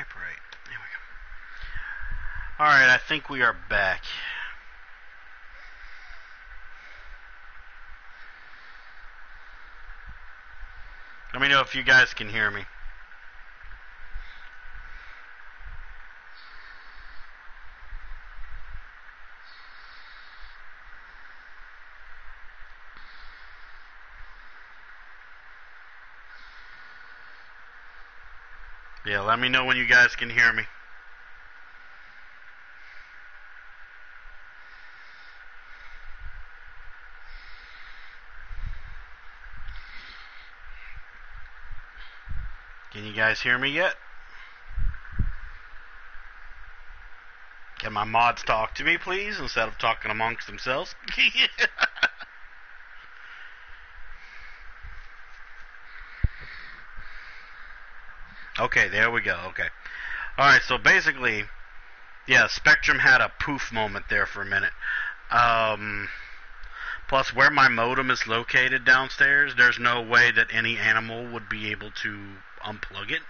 Skype right. There we go. Alright, I think we are back. Let me know if you guys can hear me. Yeah, let me know when you guys can hear me. Can you guys hear me yet? Can my mods talk to me, please, instead of talking amongst themselves? Okay, there we go. Okay. Alright, so basically, yeah, Spectrum had a poof moment there for a minute. Plus, where my modem is located downstairs, there's no way that any animal would be able to unplug it.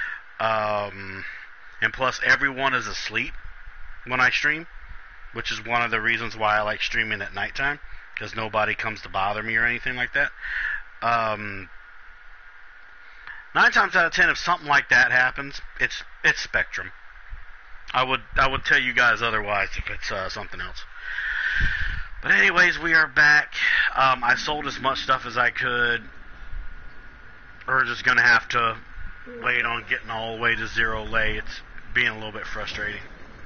And plus, everyone is asleep when I stream, which is one of the reasons why I like streaming at nighttime, because nobody comes to bother me or anything like that. 9 times out of 10, if something like that happens, it's Spectrum. I would tell you guys otherwise if it's something else. But anyways, we are back. I sold as much stuff as I could. We're just gonna have to wait on getting all the way to zero lay. It's being a little bit frustrating.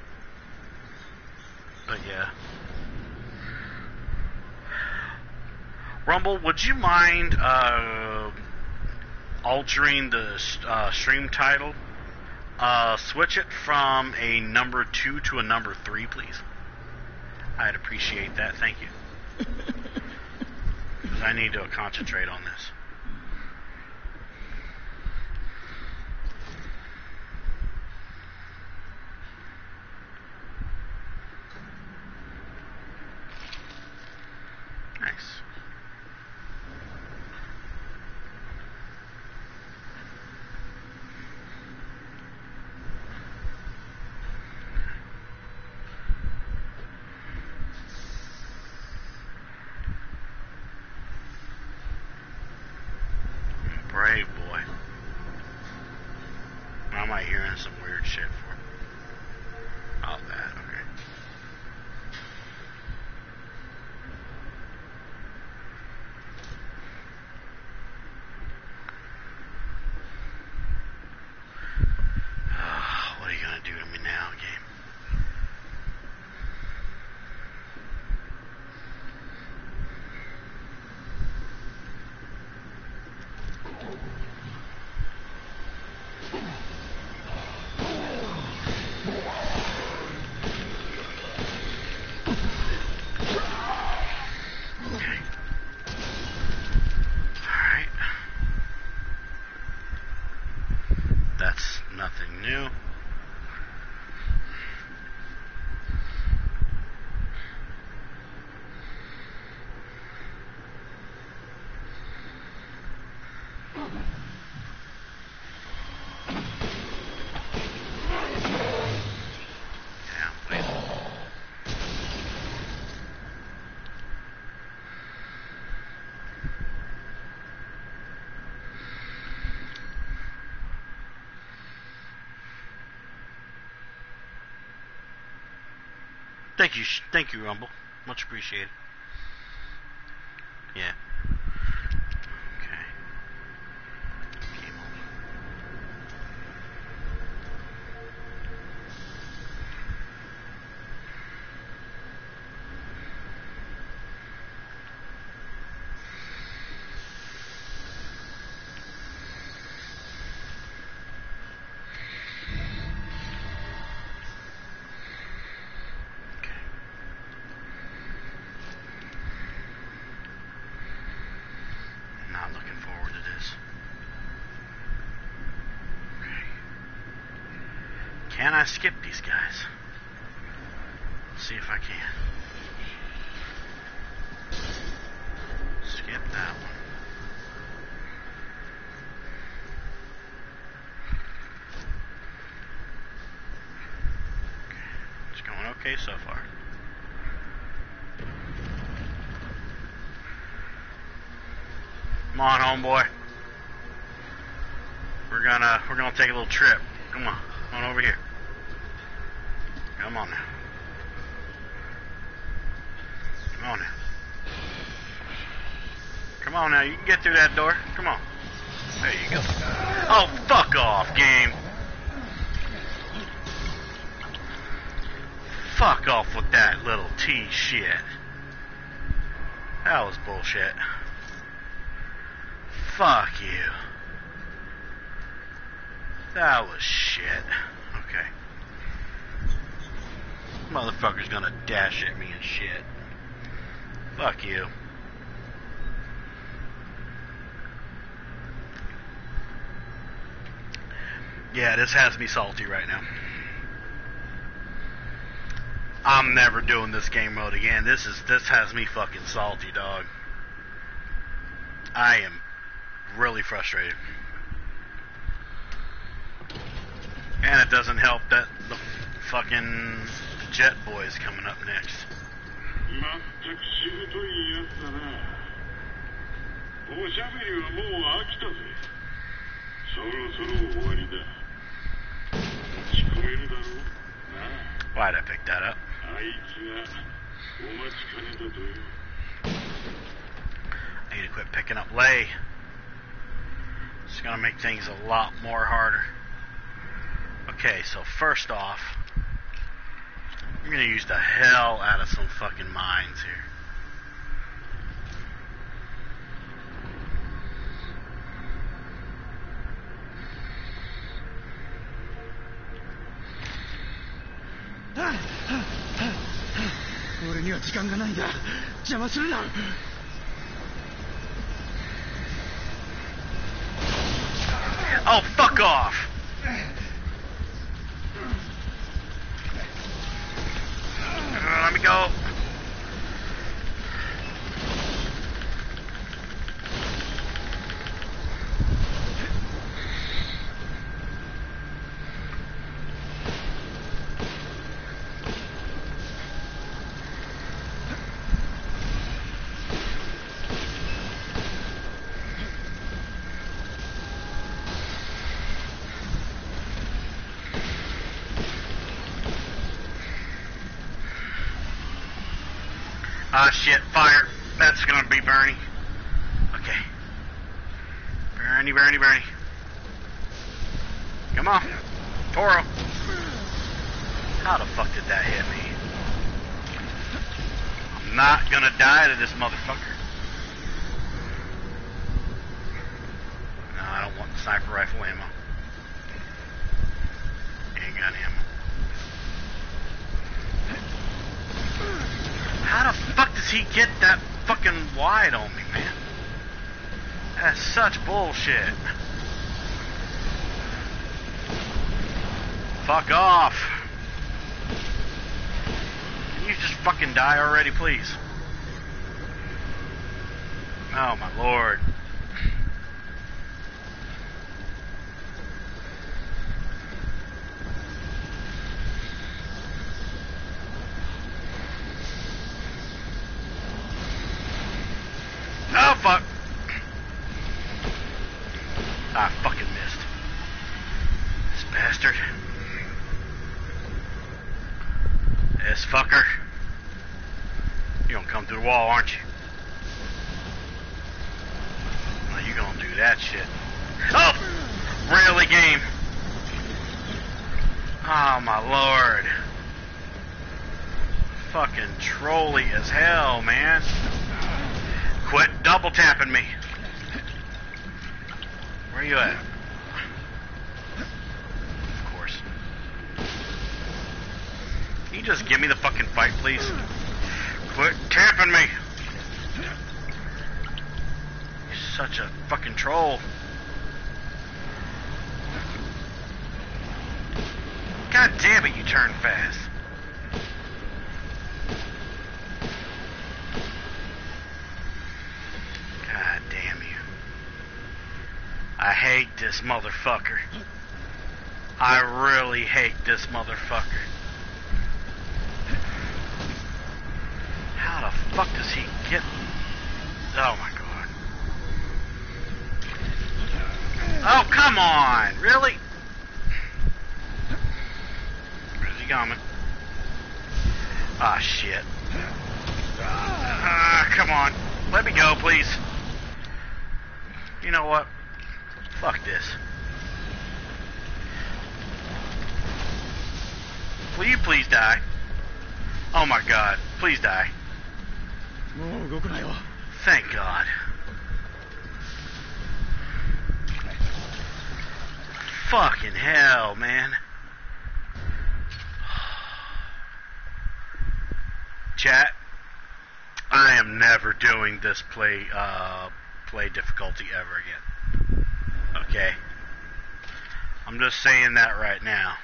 But yeah. Rumble, would you mind altering the stream title? Switch it from a number 2 to a number 3, please. I'd appreciate that. Thank you. Because I need to concentrate on this. Nice. Brave boy. I might hear some weird shit for him. Oh, that, okay. What are you gonna do to me now, game? That's nothing new. Yeah, wait. Thank you, Rumble. Much appreciated. Yeah. Okay. Game over. Not looking forward to this. Okay. Can I skip these guys? Let's see if I can. Skip that one. okay so far. Come on, homeboy. We're gonna take a little trip. Come on over here. Come on now. Come on now. Come on now, you can get through that door. Come on. There you go. Oh, fuck off, game. Fuck off with that little T shit. That was bullshit. Fuck you. That was shit. Okay. Motherfucker's gonna dash at me and shit. Fuck you. Yeah, this has me salty right now. I'm never doing this game mode again. This has me fucking salty, dog. I am really frustrated. And it doesn't help that the fucking Jet Boy is coming up next. Why'd I pick that up? I need to quit picking up Lay. It's gonna make things a lot more harder. Okay, so first off, I'm gonna use the hell out of some fucking mines here. Oh, fuck off! Let me go. Ah, shit, fire. That's gonna be Bernie. Okay. Bernie. Come on. Toro. How the fuck did that hit me? I'm not gonna die to this motherfucker. No, I don't want the sniper rifle ammo. Handgun ammo. How the fuck does he get that fucking wide on me, man? That's such bullshit. Fuck off. Can you just fucking die already, please? Oh my lord. Oh, fuck. I fucking missed. This bastard. This fucker. You're gonna come through the wall, aren't you? Well, you gonna do that shit. Oh! Really, game? Oh, my lord. Fucking trolly as hell, man. Quit double tapping me. Where are you at? Of course. Can you just give me the fucking fight, please? Quit tapping me. You're such a fucking troll. God damn it, you turn fast. God damn you. I hate this motherfucker. I really hate this motherfucker. fuck does he get? Oh my god. Oh, come on! Really? Where's he coming? Ah, shit. Come on. Let me go, please. You know what? Fuck this. Will you please die? Oh my god. Please die. Thank God. Fucking hell, man. Chat, I am never doing this play difficulty ever again. Okay? I'm just saying that right now.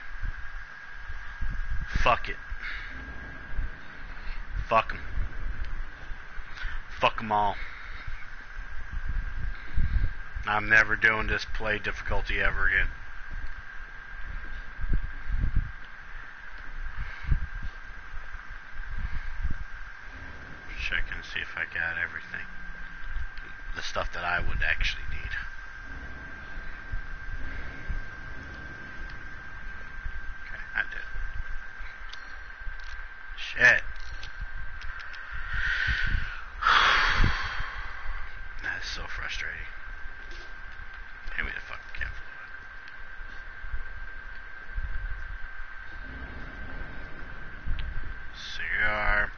Fuck it. Fuck 'em. Fuck 'em all. I'm never doing this play difficulty ever again. Check and see if I got everything. The stuff that I would actually need. Okay, I did. Shit. That is so frustrating. Give me the fucking chem fluid. Cigar.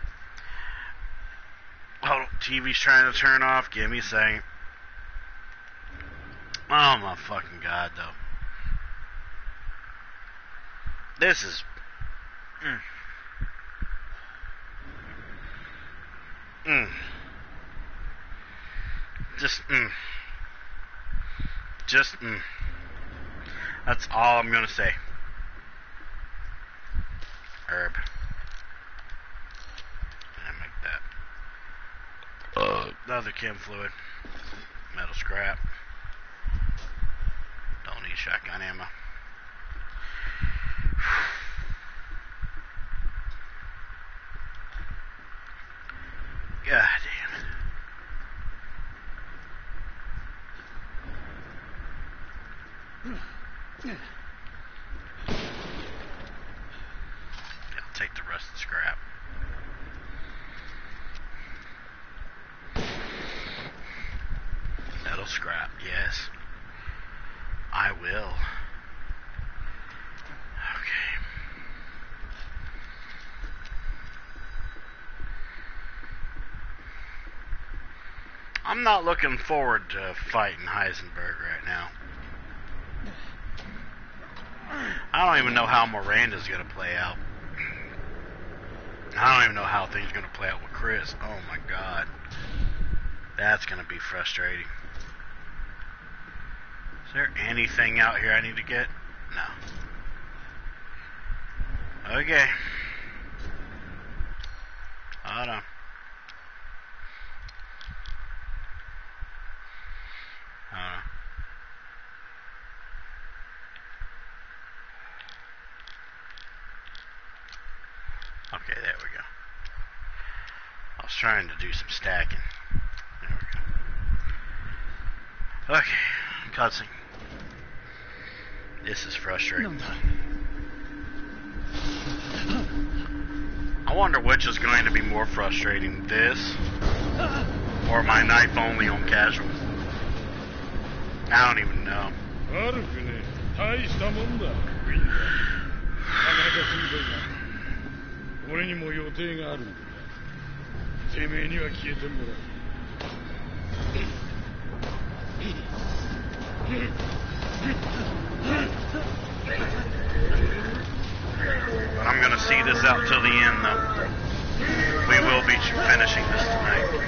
Oh, TV's trying to turn off. Give me a second. Oh my fucking god, though. This is... Just, That's all I'm gonna say. Herb. And make that. Another chem fluid. Metal scrap. Don't need shotgun ammo. God damn it. I'll take the rest of the scrap. Metal scrap, yes. I will. Okay. I'm not looking forward to fighting Heisenberg right now. I don't even know how Miranda's going to play out. I don't even know how things are going to play out with Chris. Oh my god. That's going to be frustrating. Is there anything out here I need to get? No. Okay. Hold on. Okay, there we go. I was trying to do some stacking. There we go. Okay, cutscene. This is frustrating. I wonder which is going to be more frustrating, this or my knife only on casual. I don't even know. But I'm gonna see this out till the end, though. We will be finishing this tonight.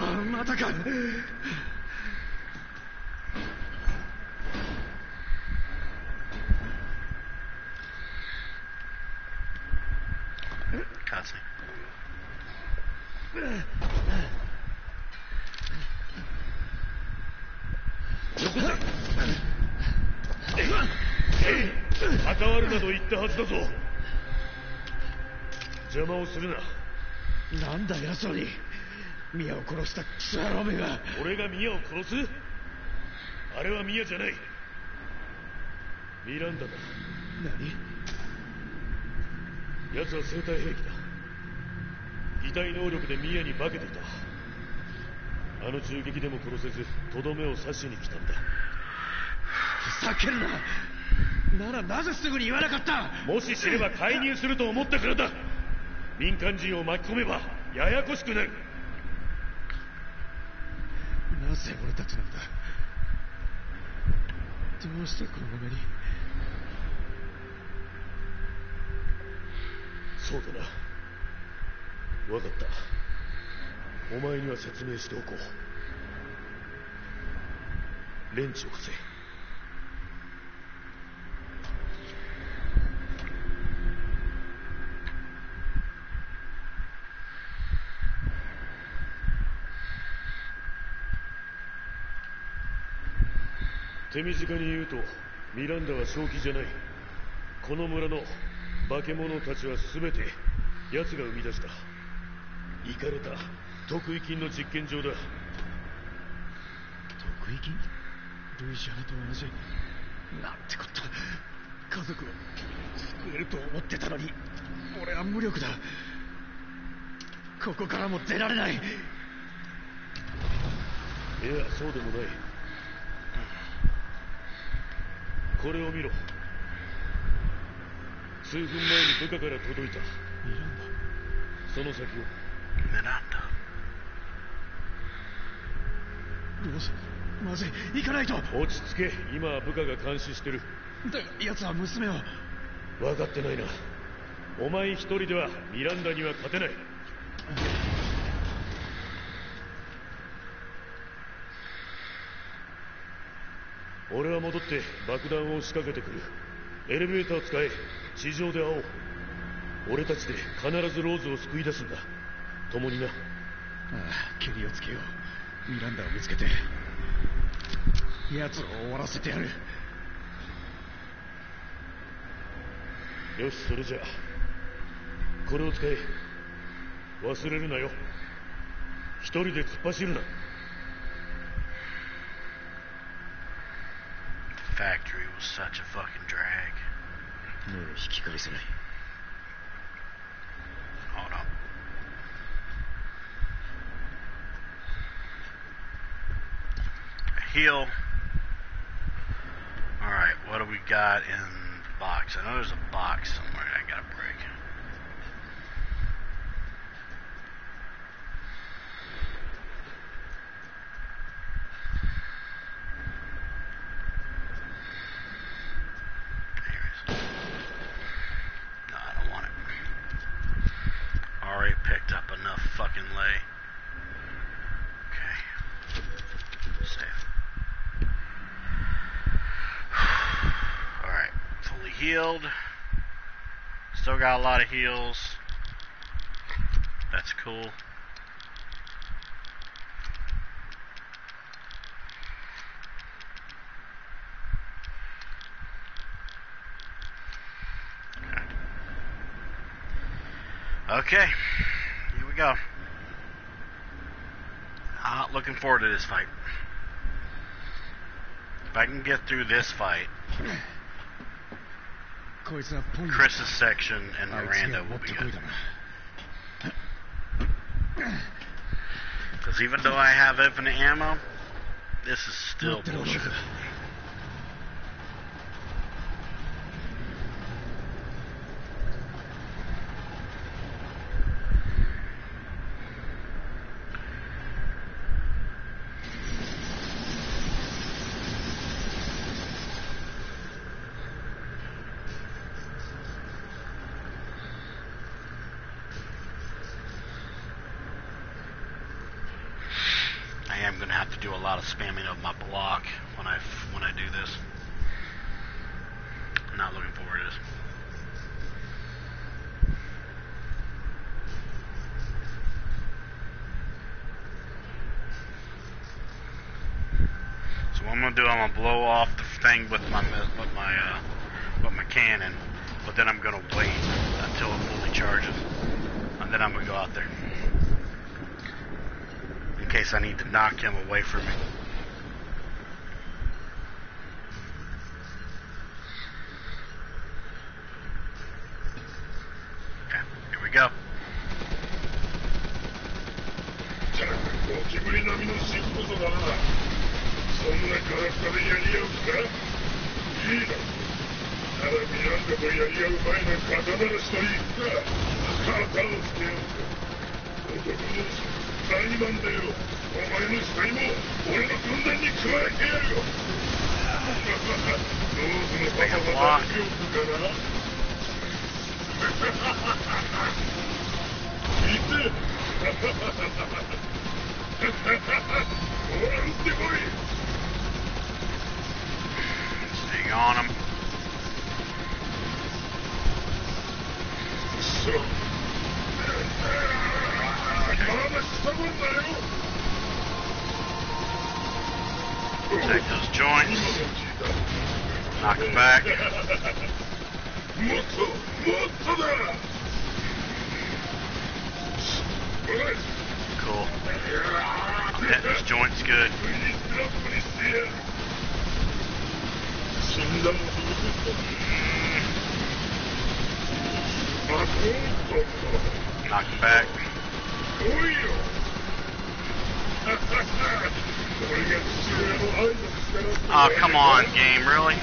またか。 Cutscene. Mia を殺したクソ野郎めが。 俺がミアを殺す？あれはミアじゃない。ミランダだ。 何？ 奴は生体兵器だ。擬態能力でミアに化けていた。あの銃撃でも殺せず、とどめを刺しに来たんだ。 ふざけるな。ならなぜすぐに言わなかった？ もし知れば介入すると思ったからだ。民間人を巻き込めばややこしくなる。 なぜ俺たちなんだ。どうしてこのままに。 そうだな。分かった。お前には説明しておこう。レンチを伏せ。手短に言うと、ミランダは正気じゃない。この村の化け物たちは全て奴が生み出した。イカれた特異菌の実験場だ。 特異菌？ルイジアナと同じ。なんてこった。家族を救えると思ってたのに、俺は無力だ。ここからも出られない。いや、 そうでもない。これを見ろ。数分前に部下から届いた。 ミランダ。 その先を。 ミランダ。 どうする？まずい、行かないと。 落ち着け。今は部下が監視してる。 だが奴は娘を。 分かってないな。お前一人ではミランダには勝てない。俺は戻って爆弾を仕掛けてくる。エレベーターを使え。地上で会おう。俺たちで必ずローズを救い出すんだ。共にな。 ああ、ケリをつけよう。ミランダを見つけて奴を終わらせてやる。 よし、それじゃこれを使え。忘れるなよ。一人で突っ走るな。 Factory was such a fucking drag. もう引き返せない。 Hold on. A heal. Alright, what do we got in the box? I know there's a box somewhere I gotta break. Picked up enough fucking lay. Okay. Save. Alright. Fully healed. Still got a lot of heals. That's cool. Okay. Here we go. Not looking forward to this fight. If I can get through this fight, Chris's section and Miranda will be good. Because even though I have infinite ammo, this is still bullshit. am going to have to do a lot of spamming of my block when I do this. I'm not looking forward to this. So what I'm going to do, I'm going to blow off the thing with my cannon, but then I'm going to wait until it fully charges, and then I'm going to go out there in case I need to knock him away from me. Okay, here we go. Staying on him. Take those joints. Knock him back. Cool. I'm hitting those joints good. Knock him back. Oh, come on, game, really?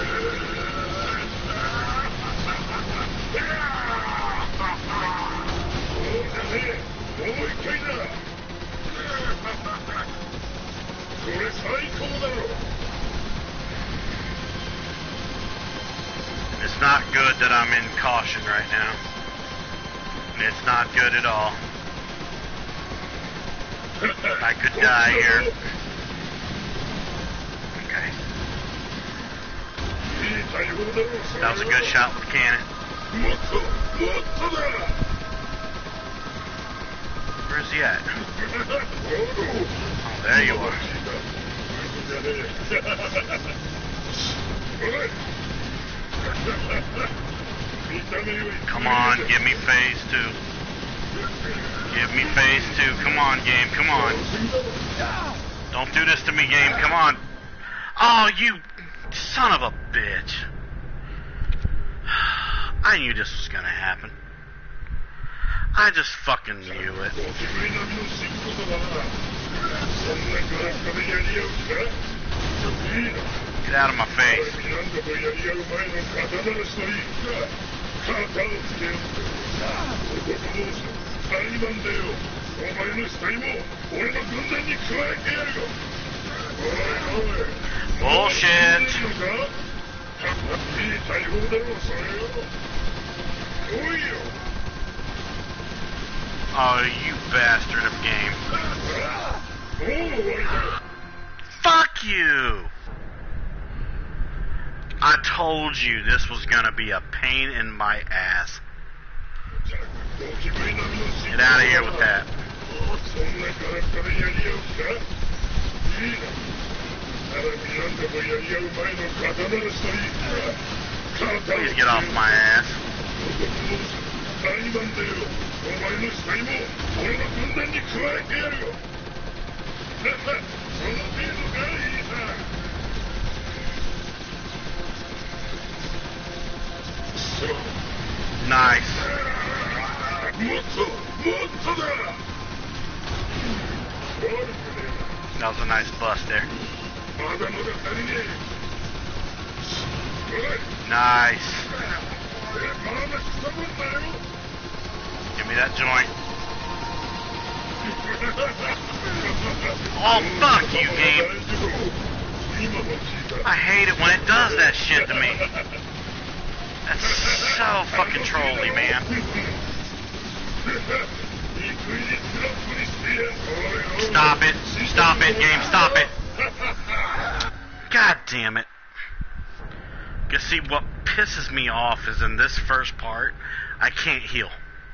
It's not good that I'm in caution right now. It's not good at all. I could die here. Okay. That was a good shot with the cannon. Where's he at? Oh, there you are. Come on, give me phase 2. Give me phase 2. Come on, game. Come on. Don't do this to me, game. Come on. Oh, you son of a bitch. I knew this was gonna happen. I just fucking knew it. Get out of my face. Bullshit. Oh, you bastard of game. Fuck you. I told you this was gonna be a pain in my ass. Get out of here with that. Please get off my ass. Nice. That was a nice bust there. Nice. Give me that joint. Oh, fuck you, game. I hate it when it does that shit to me. That's so fucking trolly, man. Stop it. Stop it, game, stop it. God damn it. You see, what pisses me off is in this first part, I can't heal.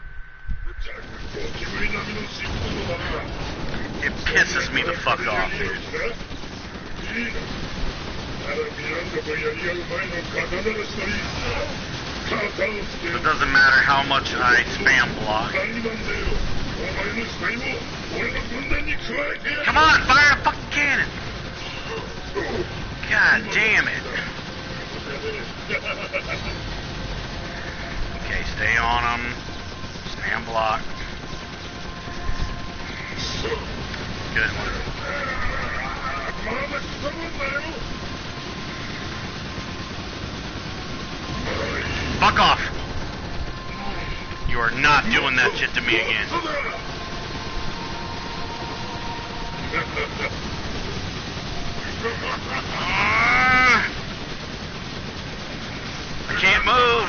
It pisses me the fuck off, dude. It doesn't matter how much I spam block. Come on, fire a fucking cannon! God damn it. Okay, stay on them. Spam block. Good one. Fuck off! You are not doing that shit to me again. I can't move.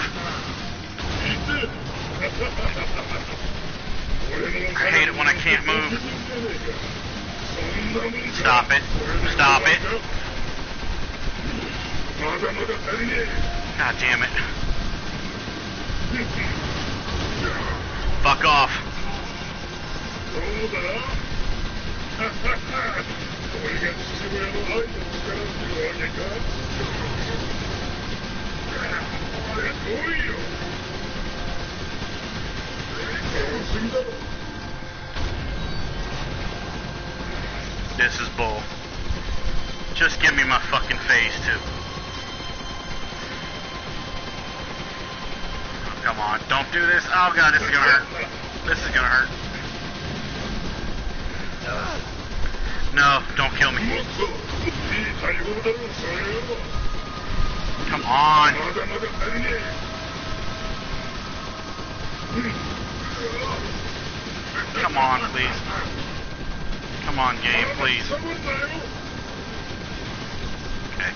I hate it when I can't move. Stop it. Stop it. God damn it. Fuck off. This is bull. Just give me my fucking phase too. Oh, come on, don't do this. Oh god, this is gonna hurt. This is gonna hurt. No, don't kill me. Come on. Come on, please. Come on, game, please. Okay.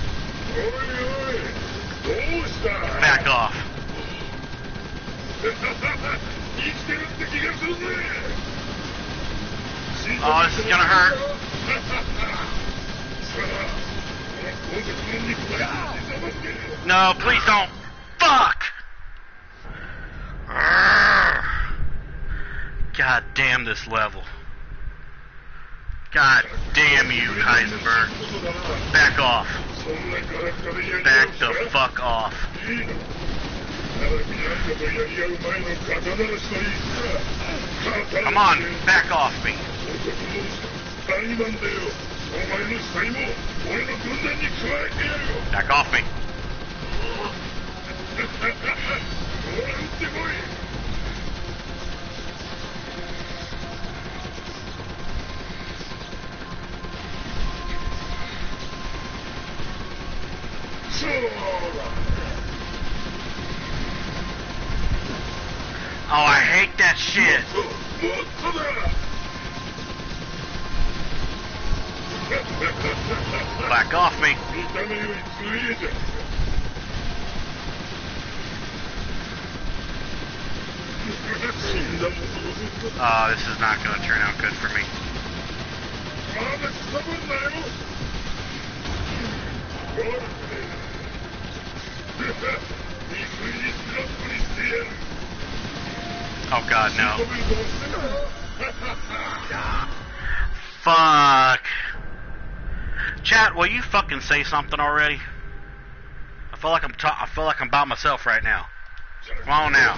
Back off. Oh, this is gonna hurt. No, please don't. Fuck! God damn this level. God damn you, Heisenberg. Back off. Back the fuck off. Come on, back off me. Back off me. Oh, I hate that shit. Back off me. Oh, this is not going to turn out good for me. Oh god, no. Fuck. Chat, will you fucking say something already? I feel like I'm by myself right now. Come on now.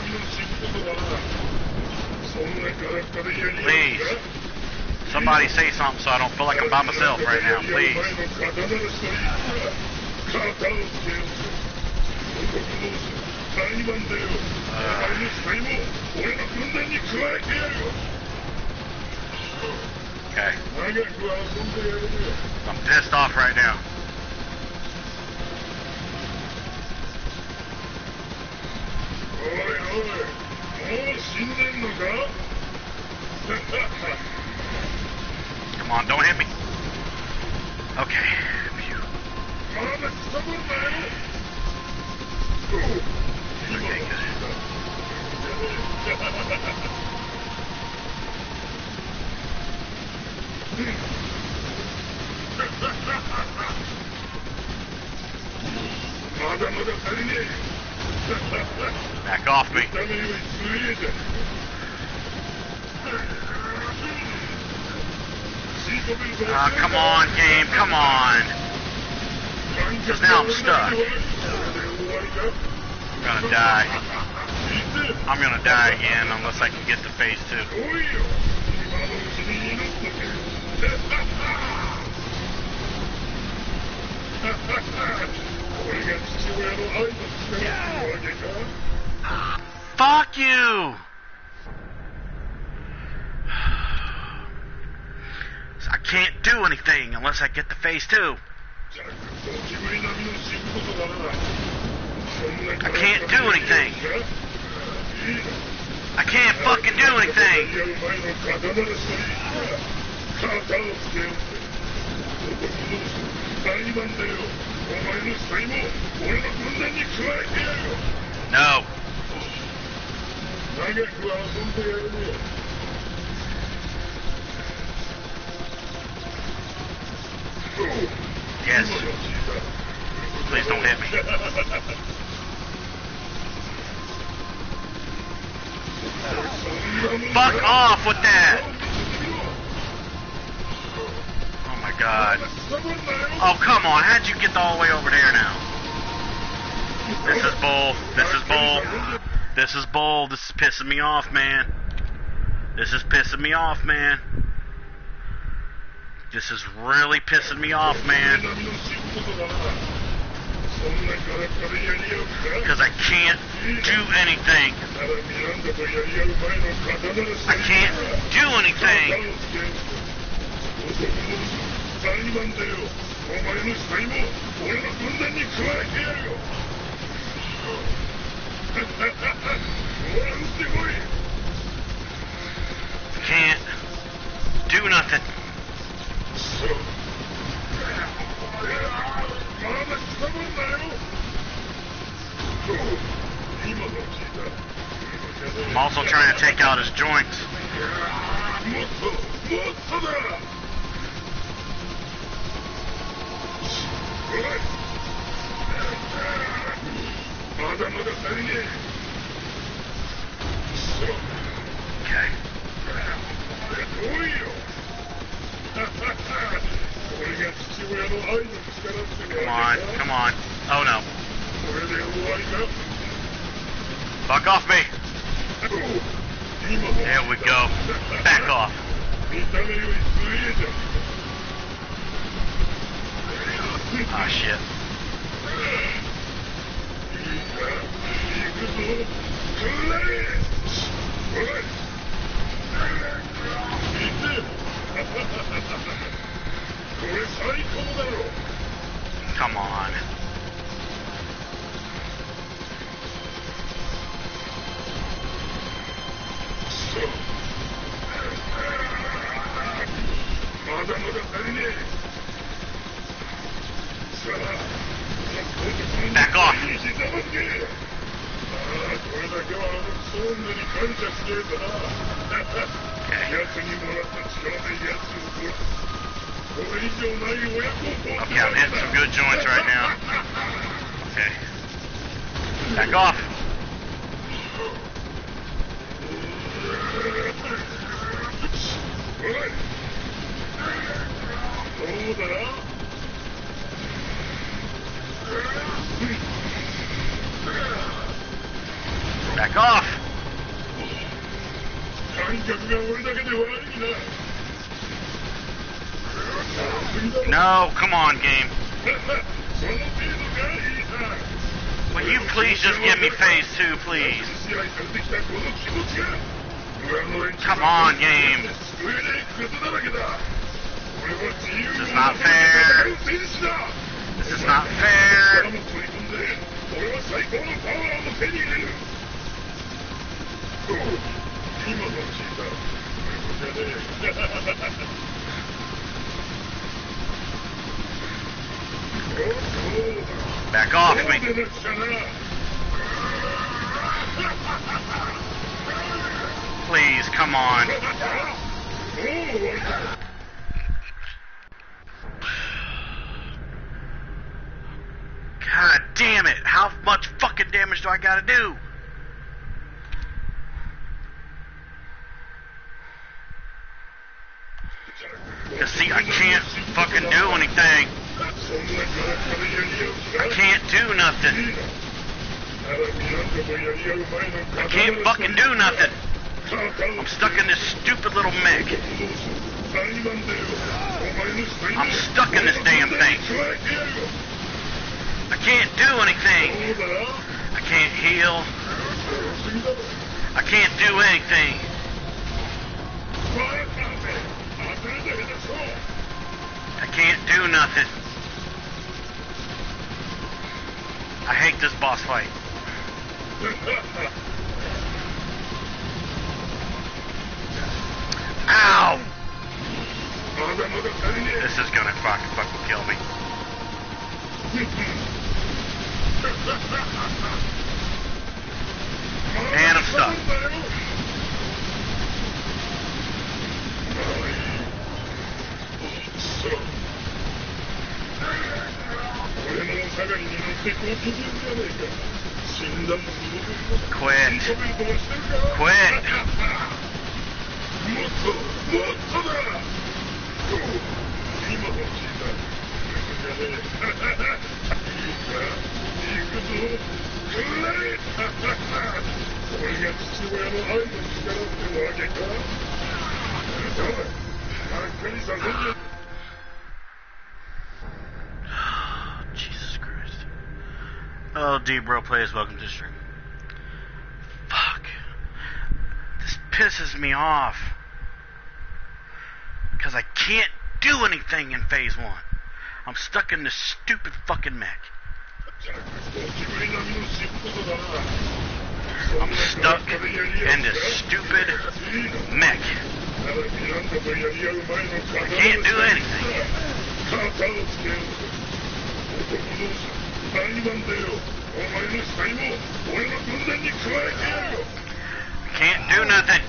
Please. Somebody say something so I don't feel like I'm by myself right now, please. Okay. I'm pissed off right now. Come on, don't hit me. Okay. Phew. Okay, good. Back off me. Come on, game, come on. Because now I'm stuck. I'm gonna die. I'm gonna die again unless I can get to phase 2. Fuck you! I can't do anything unless I get to phase 2. I can't do anything. I can't fucking do anything. No. Yes. Please don't hit me. Fuck off with that! Oh my god. Oh, come on. How'd you get all the way over there now? This is bull. This is bull. This is bull. This is pissing me off, man. This is pissing me off, man. This is really pissing me off, man. Because I can't do anything. I can't do anything. Can't do nothing. I'm also trying to take out his joints. Okay. Come on, come on. Oh no. Fuck off me. There we go. Back off. Ah, shit. Come on. Back off. Okay, I'm hitting some good joints right now. Okay. Back off. Back off. No, come on, game. Will you please just give me phase 2, please? Come on, game. This is not fair. This is not fair. Back off me. Please, come on. God damn it. How much fucking damage do I gotta do? Cause see, I can't fucking do anything. I can't do nothing. I can't fucking do nothing. I'm stuck in this stupid little mech. I'm stuck in this damn thing. I can't do anything. I can't heal. I can't do anything. I can't do nothing. I hate this boss fight. Ow! This is gonna fucking kill me. And I'm stuck. Quit. Quit. Jesus Christ. Oh, D-Bro Plays, welcome to the stream. Fuck. This pisses me off. Because I can't do anything in Phase 1. I'm stuck in this stupid fucking mech. I'm stuck in this stupid mech. I can't do anything. I can't do nothing.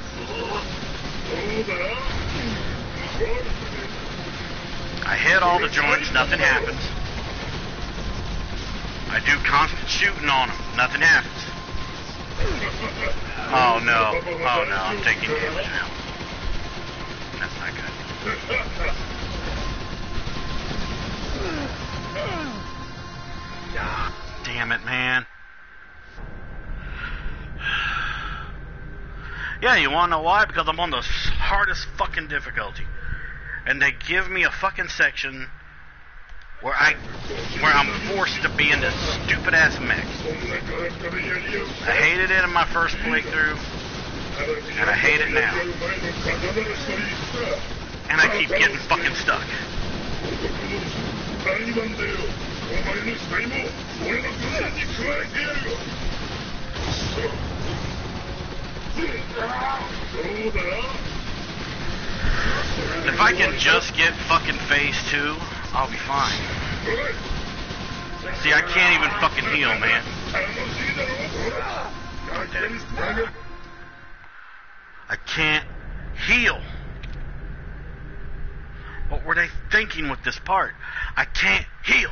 I hit all the joints, nothing happens. I do constant shooting on them, nothing happens. Oh no, oh no, I'm taking damage now. That's not good. Damn it, man. Yeah, you wanna know why? Because I'm on the hardest fucking difficulty. And they give me a fucking section where I'm forced to be in this stupid ass mech. I hated it in my first playthrough, and I hate it now. And I keep getting fucking stuck. If I can just get fucking Phase 2, I'll be fine. See, I can't even fucking heal, man. I'm dead. I can't heal. What were they thinking with this part? I can't heal.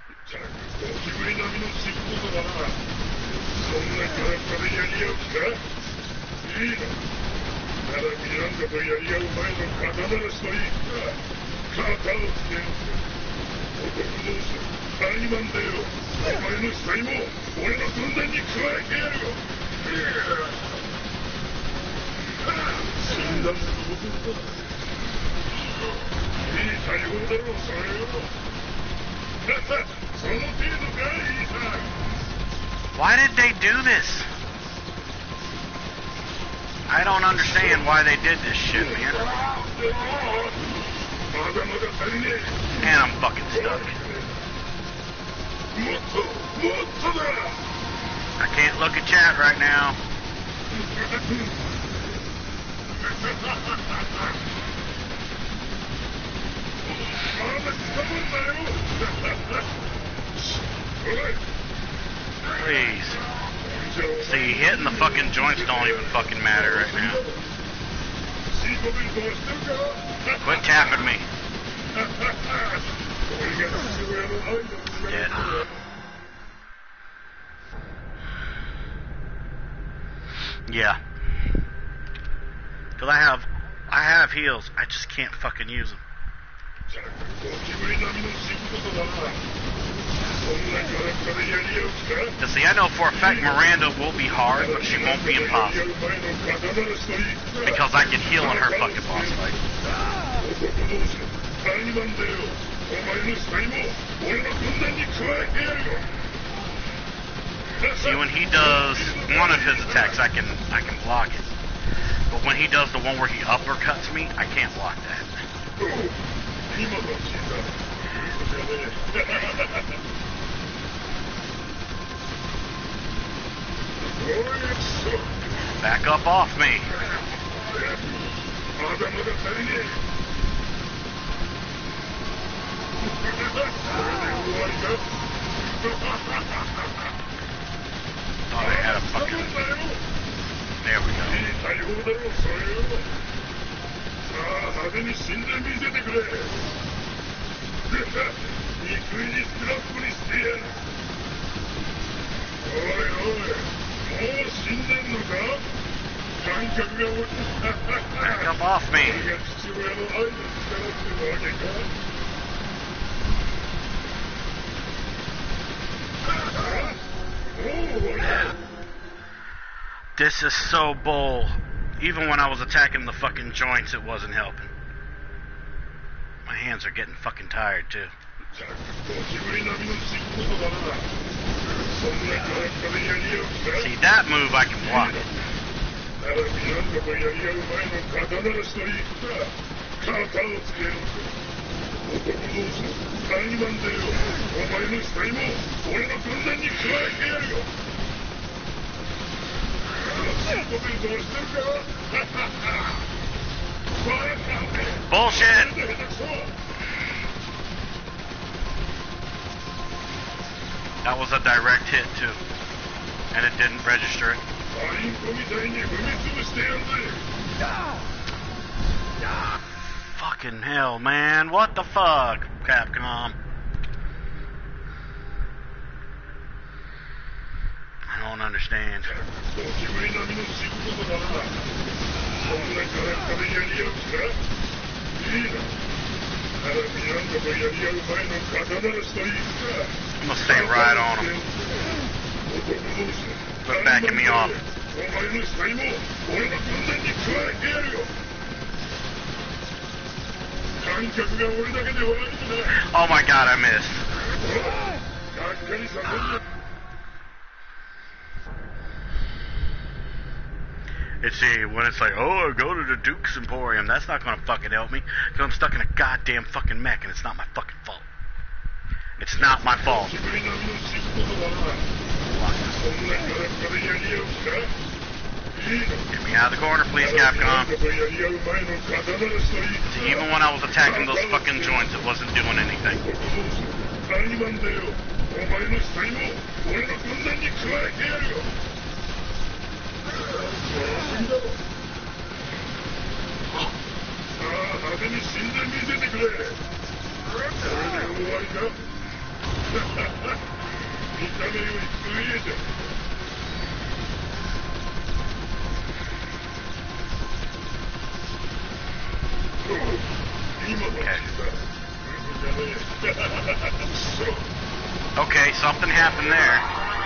Why did they do this? I don't understand why they did this shit, man. And I'm fucking stuck. I can't look at chat right now. Please. See, hitting the fucking joints don't even fucking matter right now. Quit tapping me. Dead. Yeah. Because I have heals. I just can't fucking use them. You see, I know for a fact Miranda will be hard, but she won't be impossible. Because I can heal in her fucking boss fight. See, when he does one of his attacks, I can block it. But when he does the one where he uppercuts me, I can't block that. Back up off me. Thought I had a fucking... There we go. Back up off me. This is so bull. Even when I was attacking the fucking joints, it wasn't helping. My hands are getting fucking tired, too. See, that move I can block it. Bullshit! That was a direct hit too, and it didn't register it. Fucking hell, man. What the fuck, Capcom? I don't understand. I'm gonna stay right on him. Quit backing me off. Oh my god, I missed. It's when it's like, oh, I go to the Duke's Emporium. That's not gonna fucking help me, because I'm stuck in a goddamn fucking mech, and it's not my fucking fault. It's not my fault. Get me out of the corner, please, Capcom. Even when I was attacking those fucking joints, it wasn't doing anything. Okay, something happened there.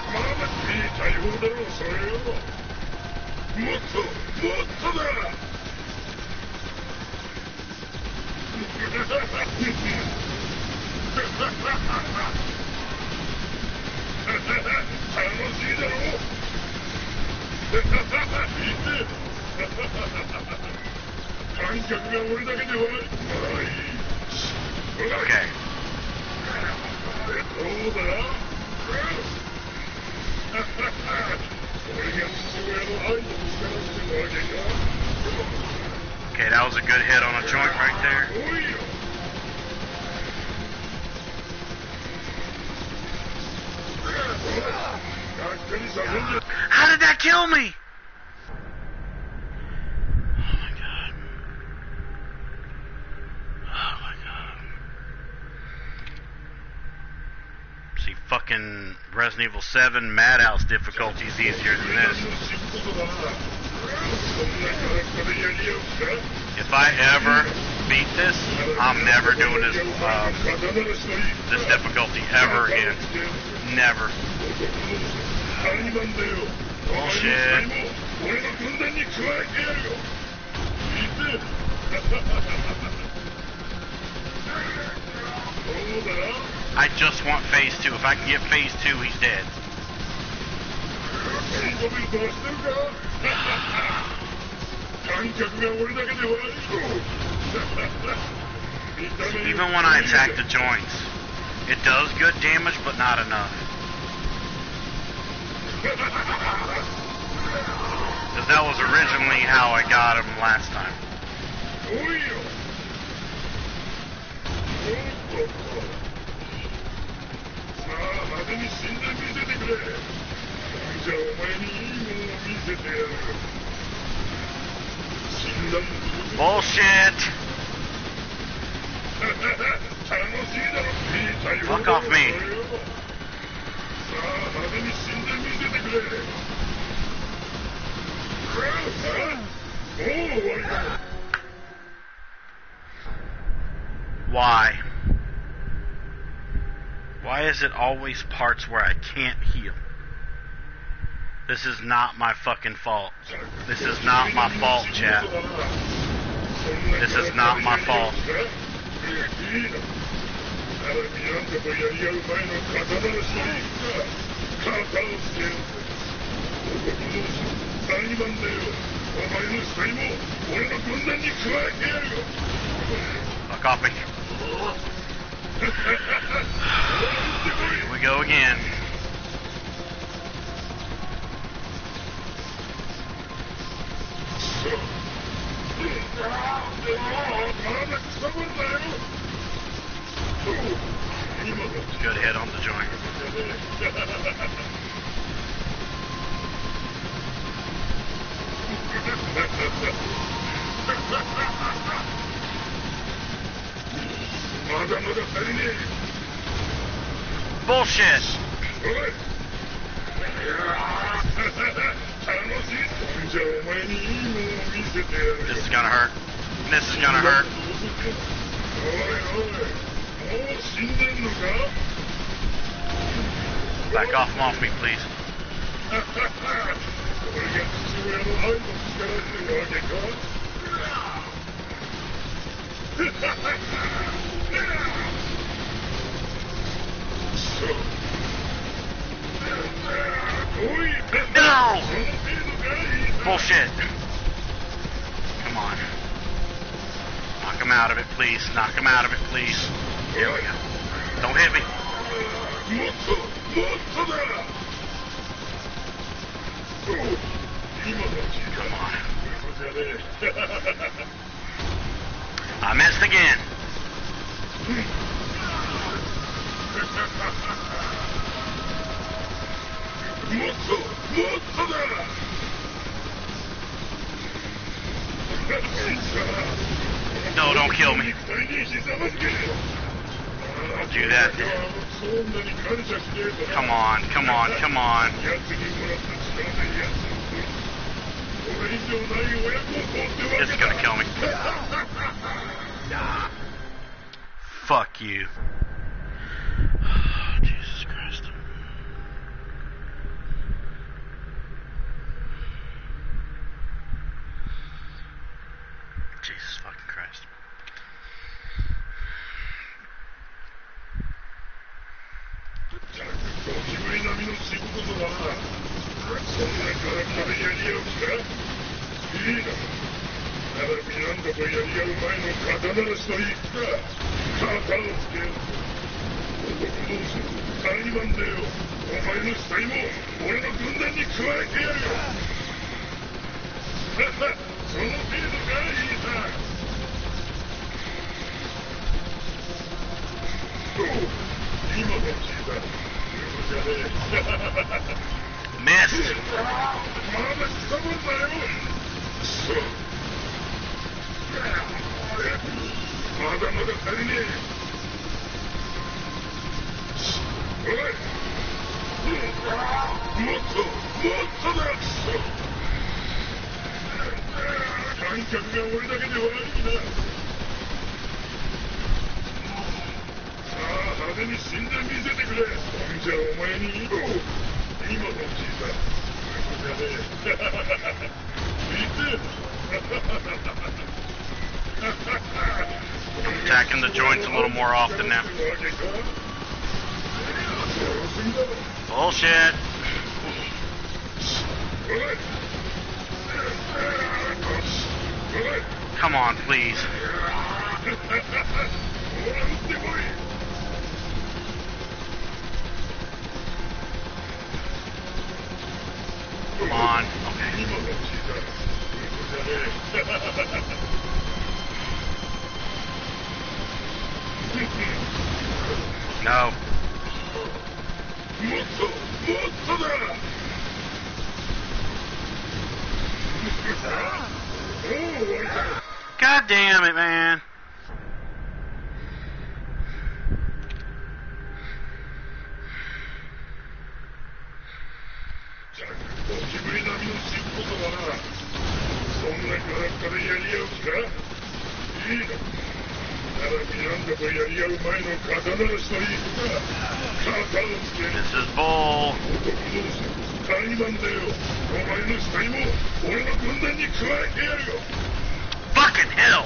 Okay. Okay, that was a good hit on a joint right there. How did that kill me? Oh my god. Oh my god. See, fucking Resident Evil 7 Madhouse difficulty is easier than this. If I ever beat this, I'm never doing this difficulty ever again. Never. Bullshit. I just want phase 2. If I can get phase 2, he's dead. Even when I attack the joints, it does good damage, but not enough. Because that was originally how I got him last time. Bullshit! Fuck off me. Why? Why is it always parts where I can't heal? This is not my fucking fault. This is not my fault, chat. This is not my fault. Fuck off me. Here we go again. Good hit on the joint. Bullshit! This is gonna hurt. This is gonna hurt. Back off me, please. No! Bullshit. Come on. Knock him out of it, please. Knock him out of it, please. Here we go. Don't hit me. Come on. I missed again. No, don't kill me. Don't do that. Come on, come on, come on. It's gonna kill me. Fuck you. Oh, Jesus Christ. Jesus fucking Christ. Missed. 客が俺だけで悪いな。さあ派手に死んでみせてくれ。ほんじゃお前に今の小さんじゃねえ。見て。 I'm attacking the joints a little more often now. Bullshit. Come on, please. Come on. Okay. No. God damn it, man. This is bull. Fucking hell.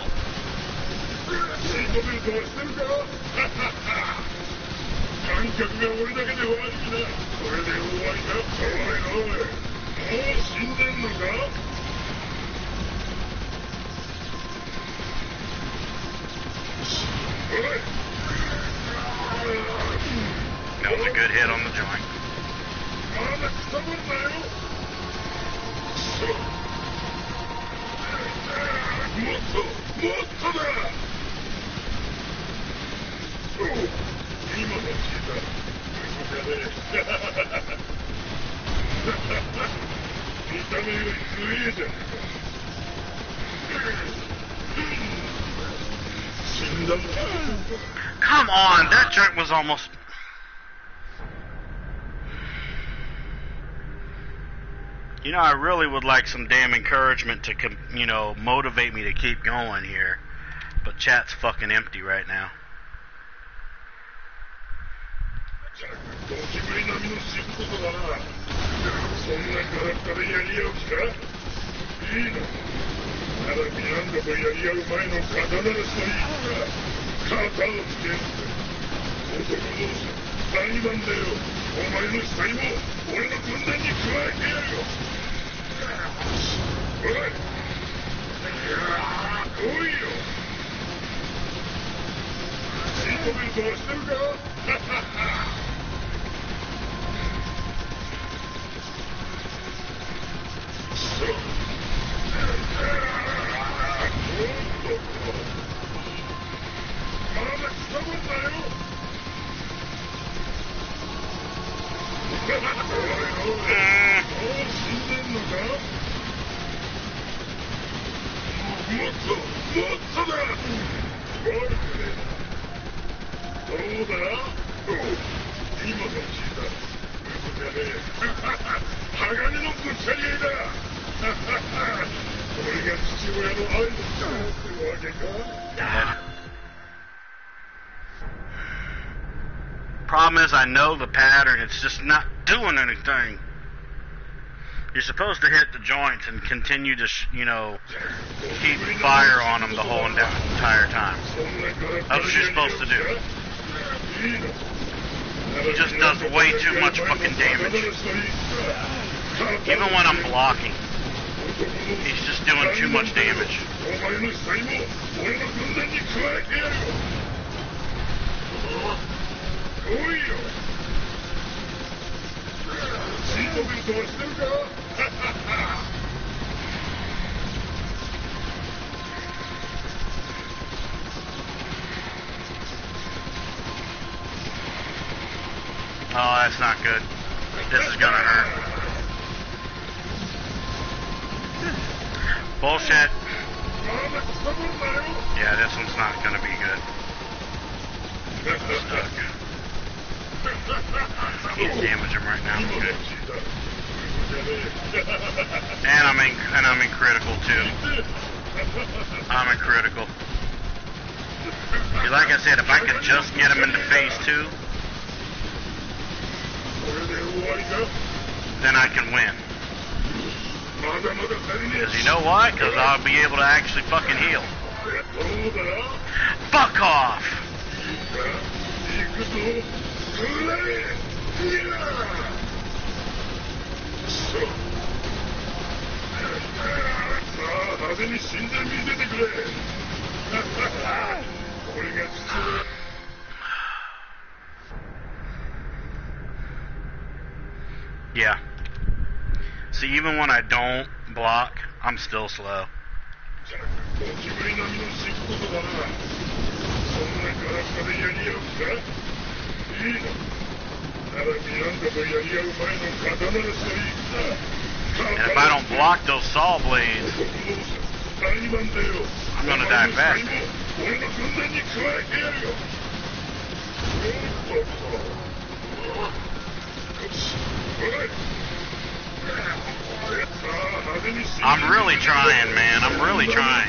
That was a good hit on the joint. Come on, that joint was almost... You know, I really would like some damn encouragement to, you know, motivate me to keep going here. But chat's fucking empty right now. Problem is, I know the pattern. It's just not doing anything. You're supposed to hit the joints and continue to, you know, keep fire on them the whole entire time. That's what you're supposed to do. He just does way too much fucking damage. Even when I'm blocking, he's just doing too much damage. Oh, that's not good. This is gonna hurt. Bullshit. Yeah, this one's not gonna be good. Stuck. Can't damage him right now. Okay. And I'm in critical too. I'm in critical. See, like I said, if I could just get him into phase 2, then I can win. Because you know why? Because I'll be able to actually fucking heal. Fuck off! Yeah. See, even when I don't block, I'm still slow. And if I don't block those saw blades, I'm gonna die fast. I'm really trying, man. I'm really trying.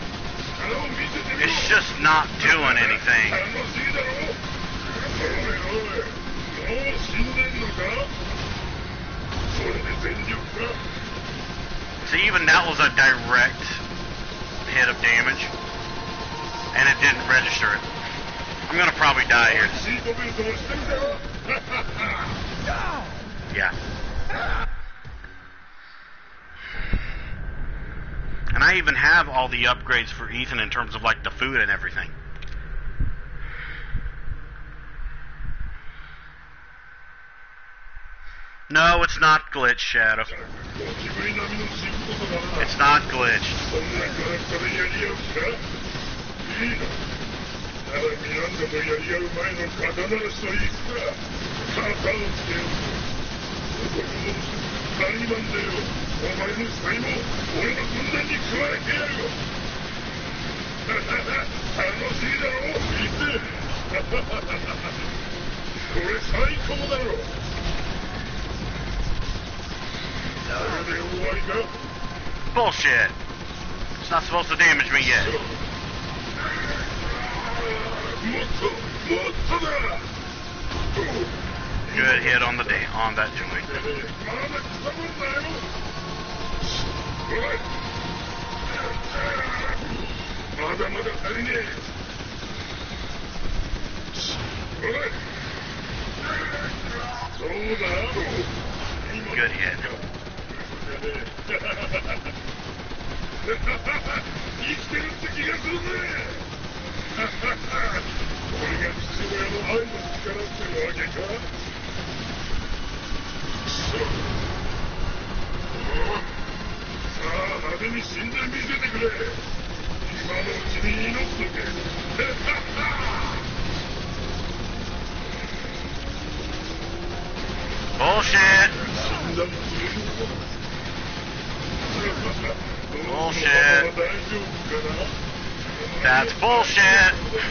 It's just not doing anything. See, even that was a direct hit of damage, and it didn't register it. I'm gonna probably die here. Yeah. And I even have all the upgrades for Ethan in terms of like the food and everything. No, it's not glitched, Shadow. It's not glitched. Bullshit. It's not supposed to damage me yet. Good hit on that joint. Good hit. Bullshit. Bullshit. That's bullshit.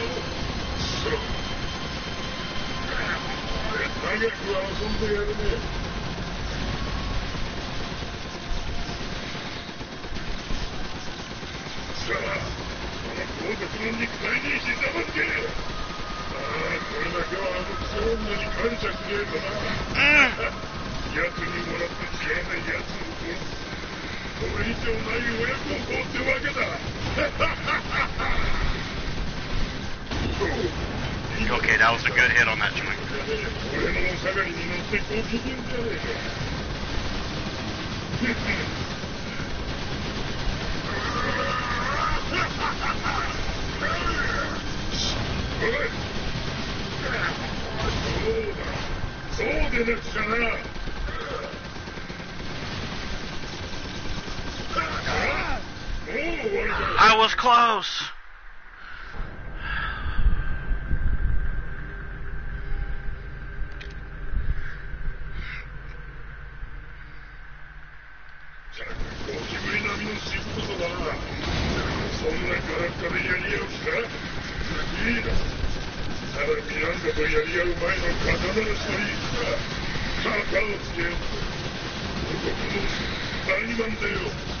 Okay, that was a good hit on that joint. I was close.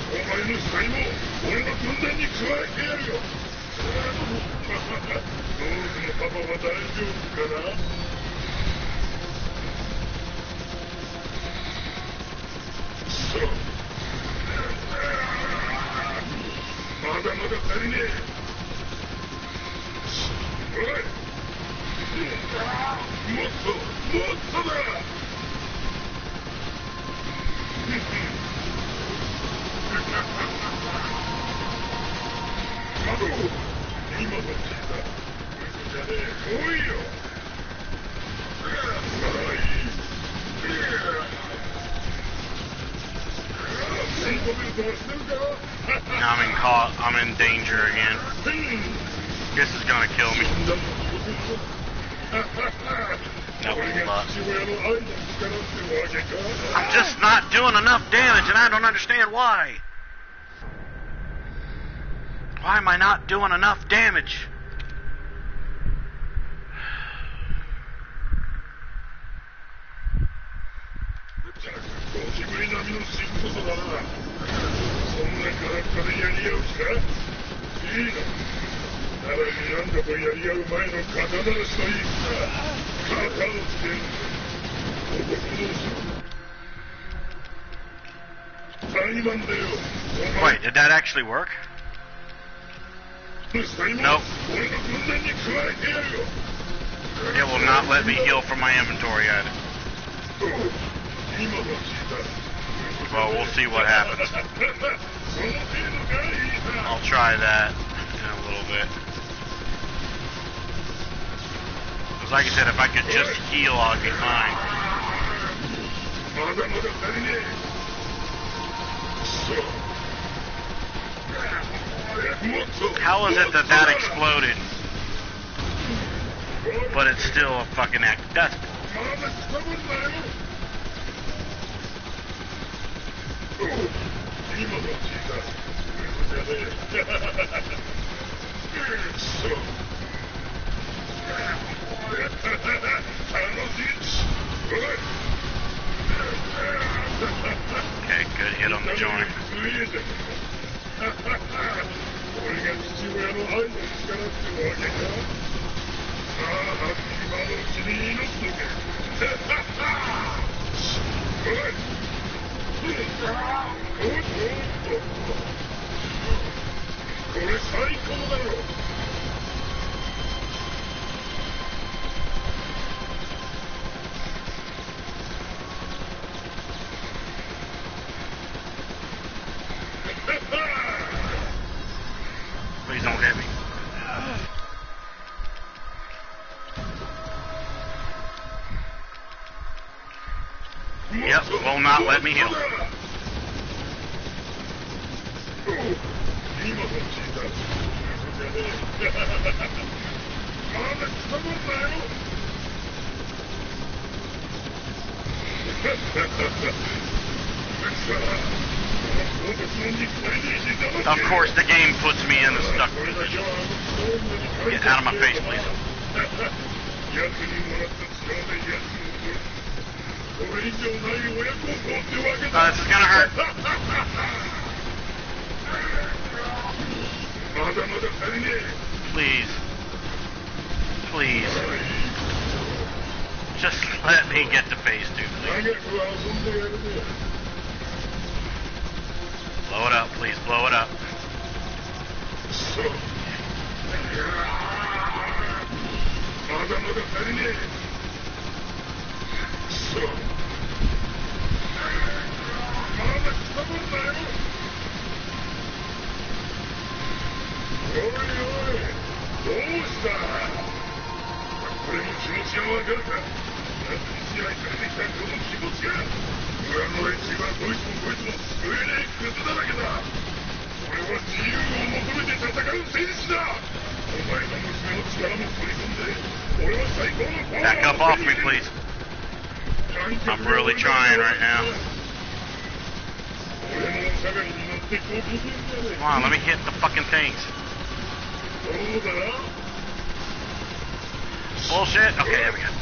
お前の死体も俺の軍団に加えてやるよ。ローズのパパは大丈夫かな。そうまだまだ足りねえ。おいもっともっとだ。窓今の聞いた。嘘じゃねえ。来いよ。 I'm in danger again. This is gonna kill me. That was a lot. I'm just not doing enough damage, and I don't understand why. Why am I not doing enough damage? Wait, did that actually work? Nope. It will not let me heal from my inventory either. Well, we'll see what happens. I'll try that in a little bit. Because like I said, if I could just heal, I'd be fine. How is it that that exploded, but it's still a fucking act? That's... Okay, good hit on the joint. Please don't hit me. Yep, will not let me heal. Of course, the game puts me in the stuck position. Get out of my face, please. This is gonna hurt. Please. Please. Just let me get to phase 2, please. Blow it up, please. Blow it up. Back up off me, please. I'm really trying right now. Come on, let me hit the fucking things. Bullshit. Okay, there we go.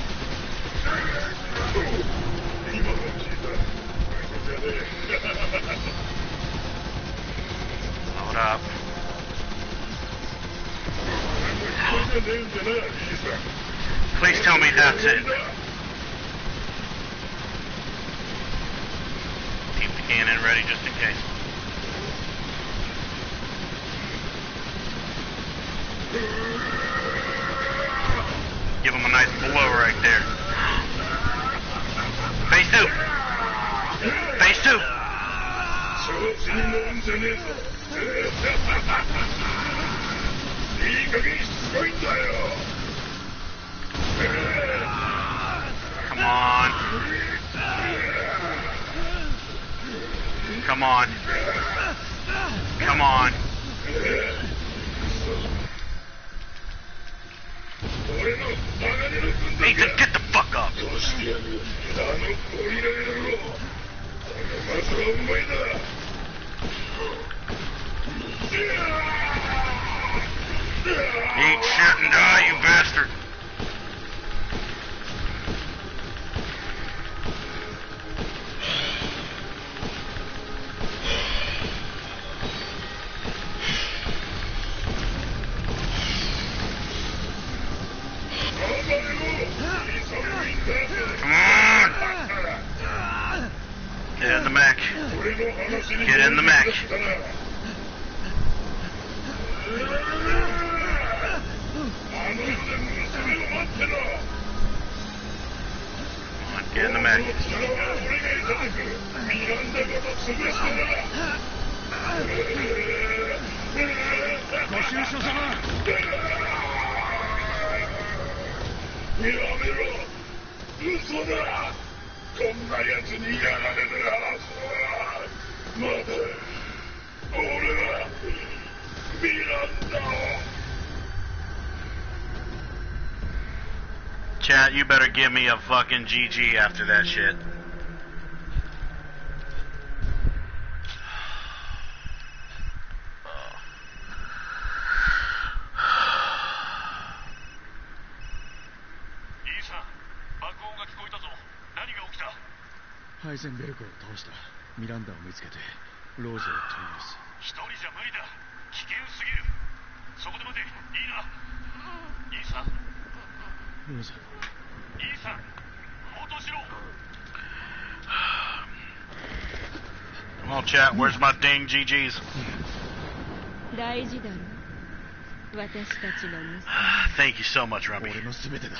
Stop. Please tell me that's it. Keep the cannon ready just in case. Give him a nice blow right there. Phase 2. Phase 2. Come on. Come on. Come on. Ethan, get the fuck up. Eat shit and die, you bastard. Come on! Get in the mech. Get in the mech. Get in the mech. Chat, you better give me a fucking GG after that shit. ハイゼンベルクを倒した。ミランダを見つけてローズを取り戻す。 一人じゃ無理だ。危険すぎる。そこで待て。いいな。イーサン。 ローズ。 イーサン。応答しろ。 Come on, chat. Where's my dang GGs? 大事だろ。私たちの娘。 Thank you so much, Rumby. 俺の全てだ。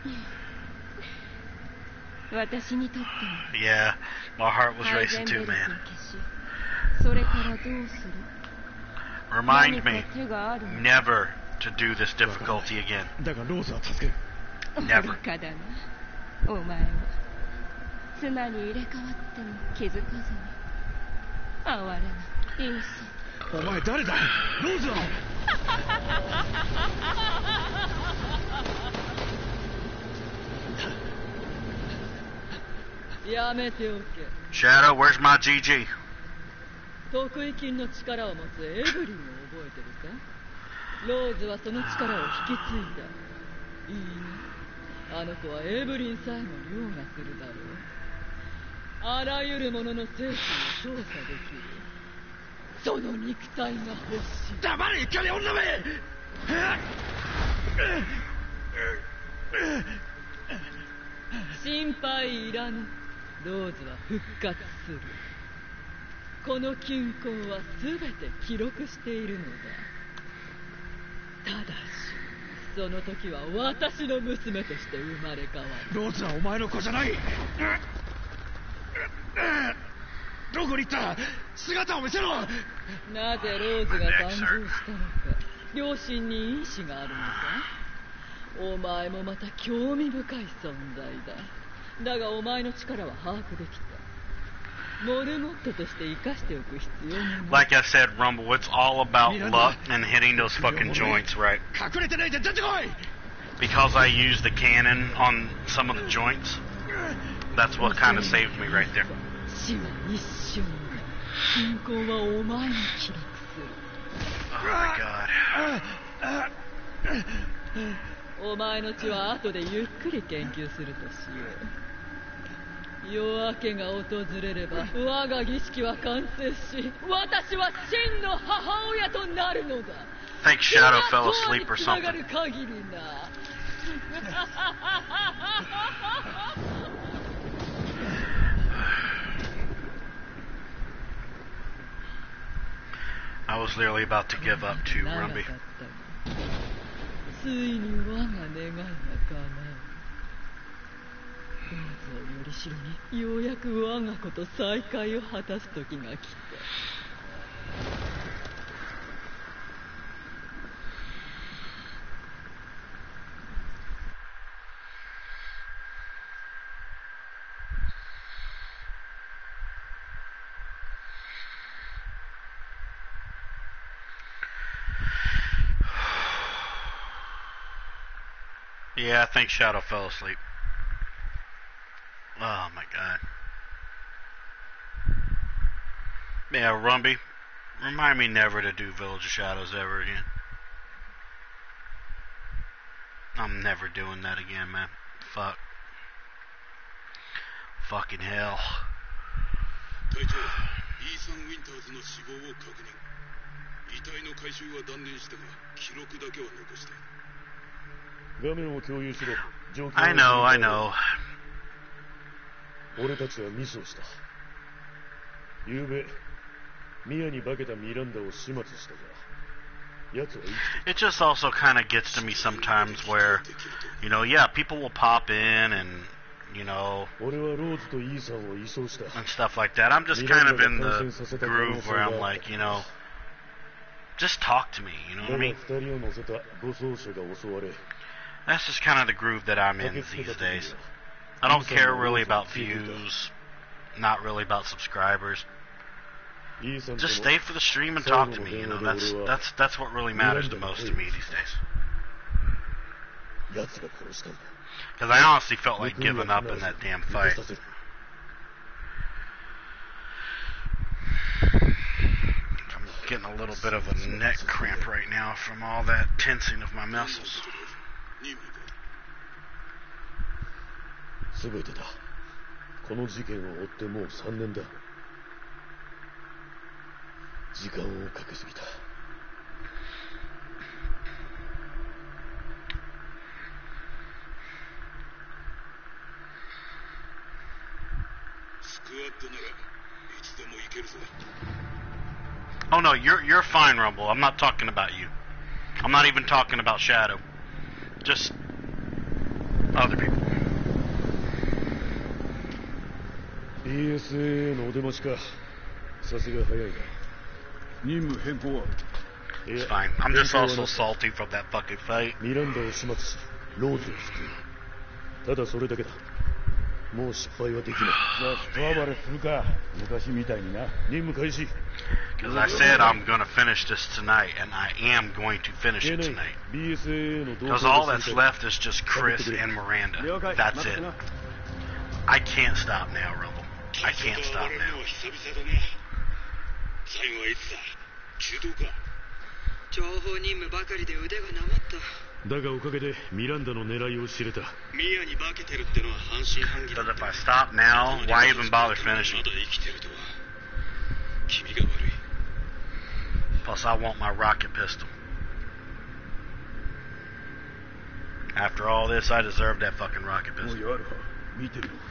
私にとっても。 Yeah, my heart was racing too, man. それからどうする? Remind me never to do this difficulty again. だがローズは助ける。 Never. バカだな。お前は妻に入れ替わっても気づかずに哀れなインサ。 お前誰だ？ローズは。 やめておけ。 Shadow, where's my GG? 得意金の力を持つエブリンを覚えてるか？ローズはその力を引き継いだ。いいな。あの子はエブリンさえも凌駕するだろう。あらゆるものの精神を操作できる。その肉体が欲しい。 黙れ、怒り女め！ 心配いらぬ。ローズは復活する。この均衡は全て記録しているのだ。ただしその時は私の娘として生まれ変わる。 ローズはお前の子じゃない。どこに行った？姿を見せろ。 なぜローズが誕生したのか、両親に因子があるのか。お前もまた興味深い存在だ。だがお前の力は把握できた。モルモットとして生かしておく必要がない。 Like I said, Rumble, it's all about luck and hitting those fucking joints, right? 隠れてないで出てこい。 Because I used the cannon on some of the joints, that's what kind of saved me right there. 死は一瞬だ。均衡はお前に記録する。 Oh my god. お前の血は後でゆっくり研究するとしよう。 夜明けが訪れれば我が儀式は完成し、私は真の母親となるのだ。 I think Shadow fell asleep or つなが something. る限りな。 I was literally about to give up to 長か Rumby. ったがついに我が願いが叶う。ローズをよりしろに、ようやく我が子と再会を果たす時が来た。 Yeah, I think Shadow fell asleep. Oh my god. Yeah, Rumby, remind me never to do Village of Shadows ever again. I'm never doing that again, man. Fuck. Fucking hell. 隊長、イーサン・ウィンターズの死亡を確認。遺体の回収は断念したが、記録だけは残した。 画面を共有しろ。状況を I know, I know. 俺たちはミスをした。昨べ、ミアに化けたミランダを始末したが、奴は生きている。 It just also kind of gets to me sometimes where, you know, yeah, people will pop in and, you know, 俺はローズとイーサンを移送した。 and stuff like that. I'm just kind of in the groove where I'm like, you know, just talk to me, you know what I だが mean? 二人を乗せた護送車が襲われ、 That's just kind of the groove that I'm in 駆けつけ these た時に days. は I don't care really about views, not really about subscribers. イーサンと Just の stay for the stream and talk to me, you know, that's what really matters the most to me these days. 奴が殺したんだ。 Because I honestly felt like giving up in that damn 逃 fight. げさせる。 I'm getting a little bit of a neck cramp right now from all that tensing of my muscles. 任務か。 全てだ。この事件を追ってもう3年だ。時間をかけすぎた。 スクワットならいつでも行けるぞ。 Oh no, you're fine, Rumble. I'm not talking about you. I'm not even talking about Shadow. Just other people. BSA のお出ましか。さすが早いな。 任務変更は？ い It's や fine. I'm just 変更は also なく salty from that fucking fight. ミランダを始末し、ローズを救う。ただそれだけだ。もう失敗はできない。 じゃあスト暴れするか、昔みたいにな。 任務開始。 Because I said I'm going to finish this tonight, and I am going to finish it K9 tonight. BSA の動向 Because all that's left is just Chris and Miranda. 了解。 That's 待って it. な。 I can't stop now, Rumble. I can't stop 暴れる now. のは久々だな。最後はいつだ。中東か。 情報任務ばかりで腕がなまった。 だがおかげでミランダの狙いを知れた。 ミアに化けてるってのは半信半疑だ Because った。 if I stop now, why even bother ま finishing? だ生きてるとは。君が悪い。 Plus, I want my rocket pistol. After all this, I deserve that fucking rocket も pistol. うやるか、見てみろ。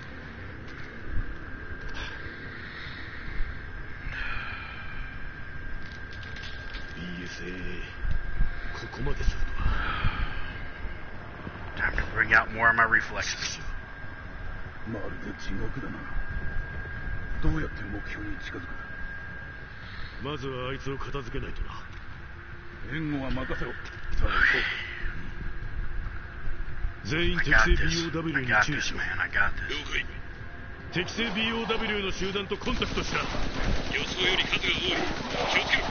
BSA ここまでするのは。 Time to bring out more of my reflexes. まるで地獄だな。どうやって目標に近づく？ まずはあいつを片付けないとな。 援護は任せろ。さあ行こ全員 I 適 got 正 this. BOW I に got 注意 this, しろ。 man. I got 了 this. 解。 適正 BOW の集団とコンタクトした。 予想より数が多い。気をつけろ。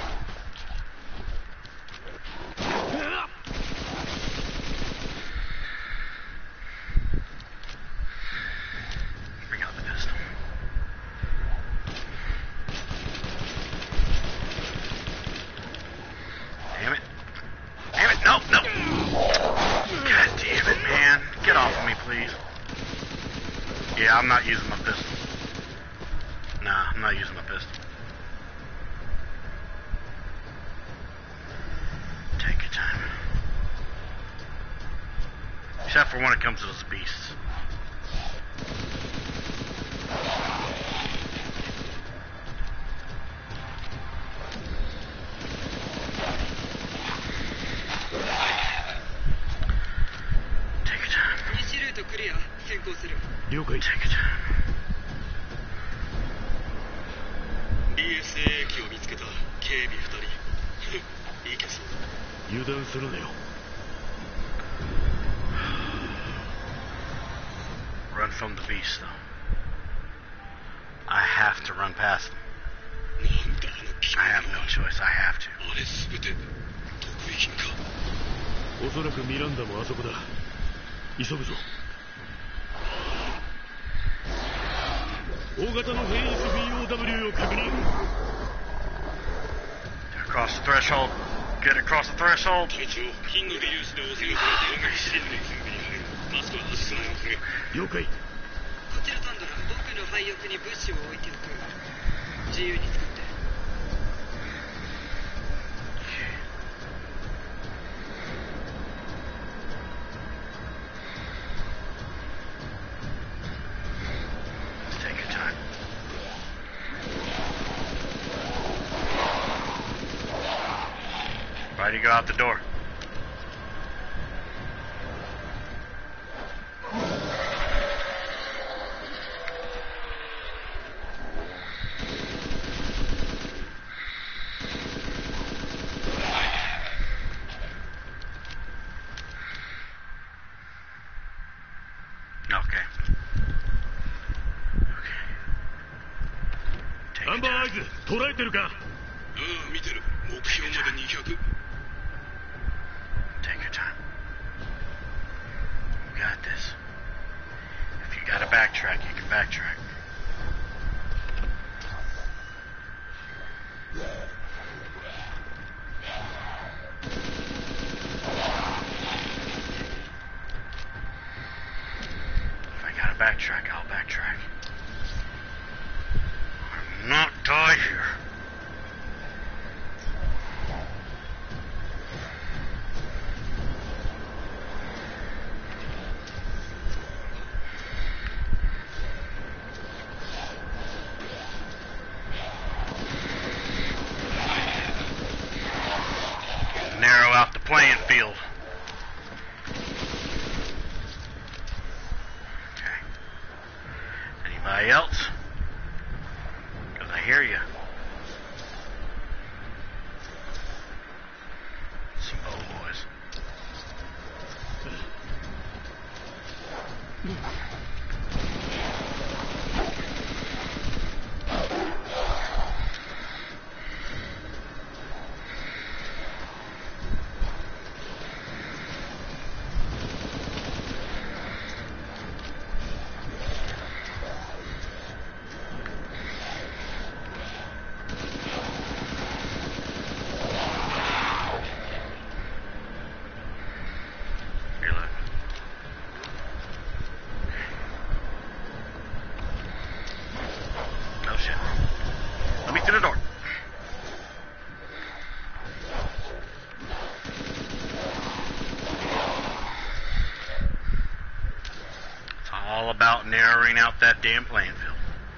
Bring out the pistol. Damn it. Damn it. No, no. God damn it, man. Get off of me, please. Yeah, I'm not using my pistol. Nah, I'm not using my pistol. Take your time. Except for when it comes to those beasts. Take your time. 西ルートクリア。先行する。 了解。 Take your time. BSA 機を見つけた。警備2人。いけそう。 油断するなよ。 Run from the beast, though. I have to run past them. なんだあの機 I have no choice. I have to. あれ全て得意品か。 おそらくミランダもあそこだ。急ぐぞ。大型の変異種 BOW を確認。 Across the threshold. Get across the threshold. 隊長、金のリユースで襲うから攻撃シリーズに準備に入る。マスクは外すなよ、くれ。 了解。 こちらタンドラ、僕の配翼に物資を置いておく。自由に使って。 Take your time. Why do you go out the door? Okay. Take ア your ンバーアイ time. ズ、捉えてるか。 ああ、見てる。目標まで200。 Take your time. You got this. If you gotta backtrack, you can backtrack. If I gotta backtrack, I'll backtrack. I'm not die here. Narrow out the playing field. Okay. Anybody else? Because I hear you. Some old boys. Here, look. Oh shit. Let me through the door. It's all about narrowing out that damn playing field.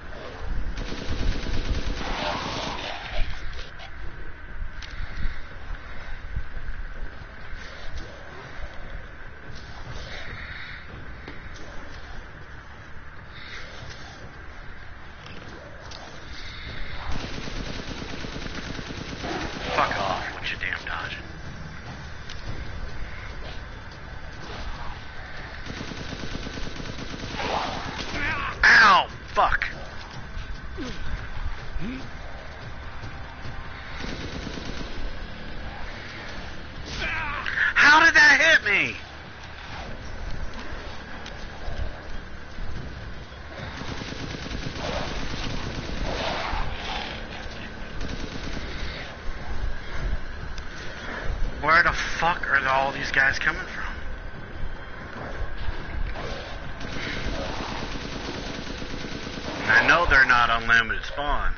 Fuck off with your damn dodging. Ow! Fuck! How did that hit me? Where the fuck are all these guys coming from? I know they're not unlimited spawns.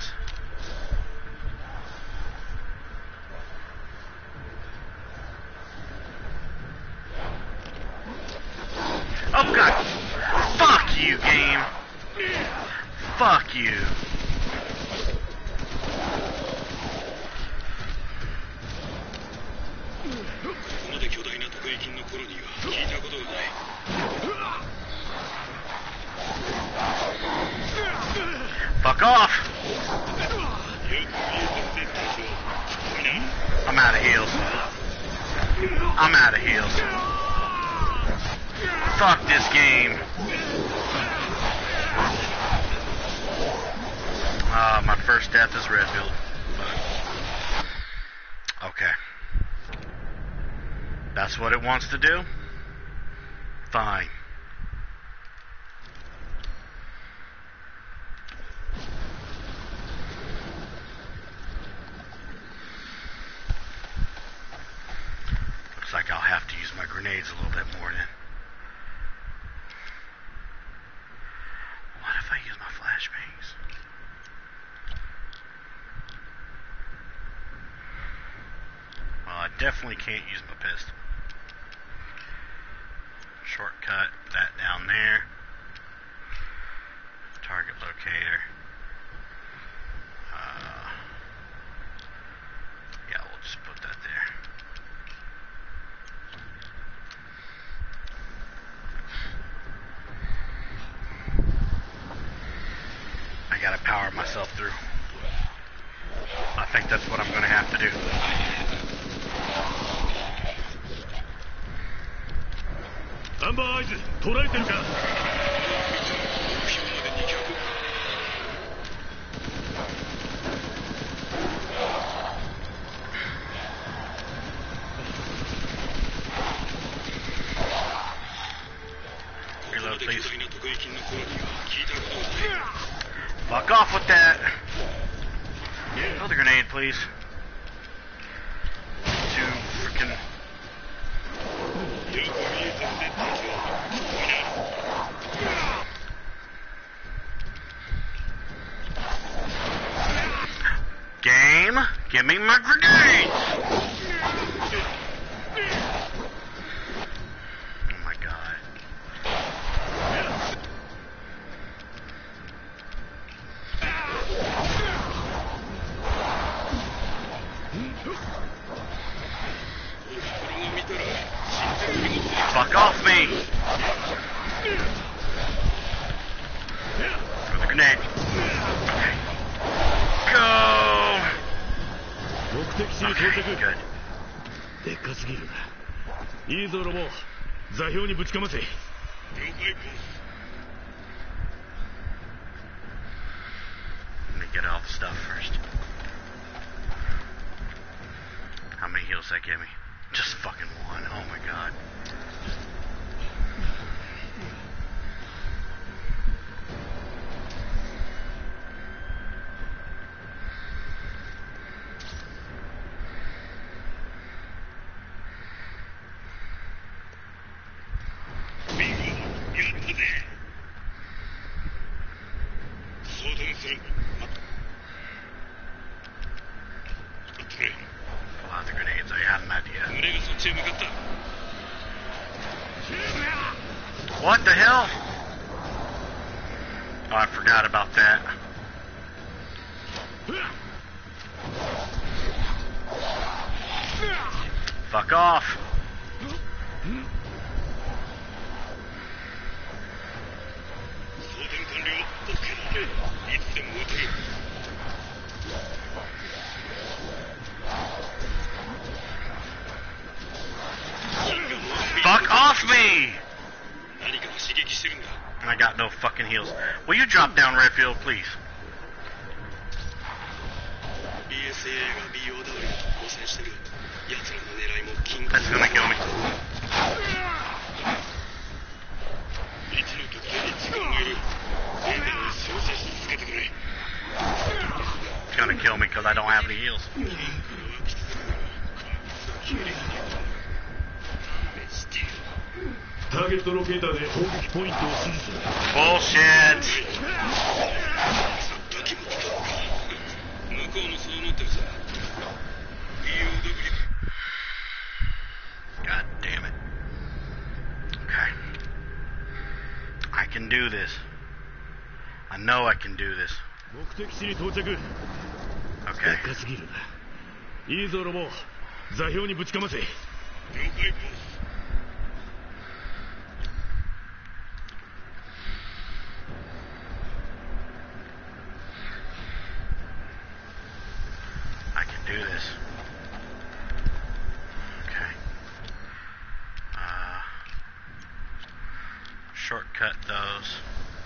Oh god! Fuck you, game! Fuck you! ここまで巨大な特異菌のコロニーは聞いたことがない。 Fuck off! I'm out of heals. I'm out of heals. Fuck this game. My first death is Redfield. Okay. That's what it wants to do? Fine. Looks like I'll have to use my grenades a little bit more then. What if I use my flashbangs? Well, I definitely can't use my pistol. Shortcut, that down there. Target locator. Yeah, we'll just put that there. I gotta power myself through. I think that's what I'm gonna have to do. Amber Eyes, 捉えてるか? Reload, please. Fuck off with that. Another grenade, please. Two freaking. Game, give me my grenades! Oh my god. Fuck off me! Throw the grenade. Okay. Go! Okay, good. でっかすぎる。いいぞロボ。座標にぶちかませ。了解。 Let me get all the stuff first. How many heals that give me? Just fucking one. Oh my god. Lots of grenades. I had an idea. What the hell? Oh, I forgot about that. Fuck off. Fuck off me! I got no fucking heals. Will you drop down, Redfield, please? That's gonna kill me. It's gonna kill me because I don't have any heals. ターゲットロケーターで攻撃ポイントを指示する。 Bullshit. 敵も来たのか。向こうもそう思ってるさ。EOW。 God damn it. Okay. I can do this. I know I can do this. 目的地に到着。 Okay. 高すぎるな。いいぞロボ。座標にぶちかませ。 了解ボス。 I can do this. Okay. Shortcut those.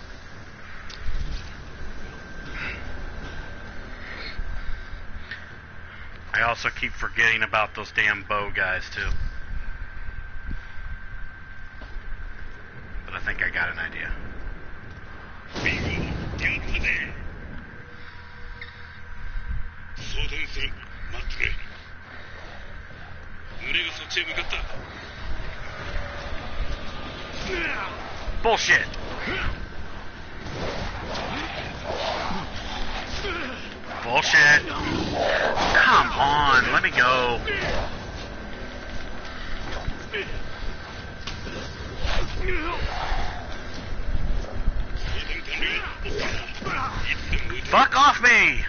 I also keep forgetting about those damn bow guys too. But I think I got an idea. ビンゴ、やったぜ。装填する。待ってくれ。群れがそっちへ向かった。 Bullshit. Bullshit. Come on, let me go. Fuck off me!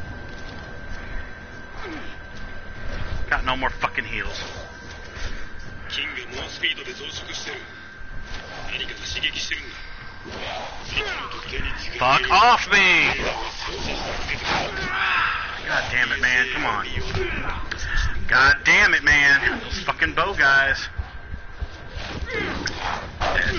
Got no more fucking heals. 金が猛スピードで増殖してる。何かが刺激してるんだ。敵の特定に近づ Fuck け off me! 操作してつけてくれ。 God damn it, man. Come on. God damn it, man. Those fucking bow guys. Dead.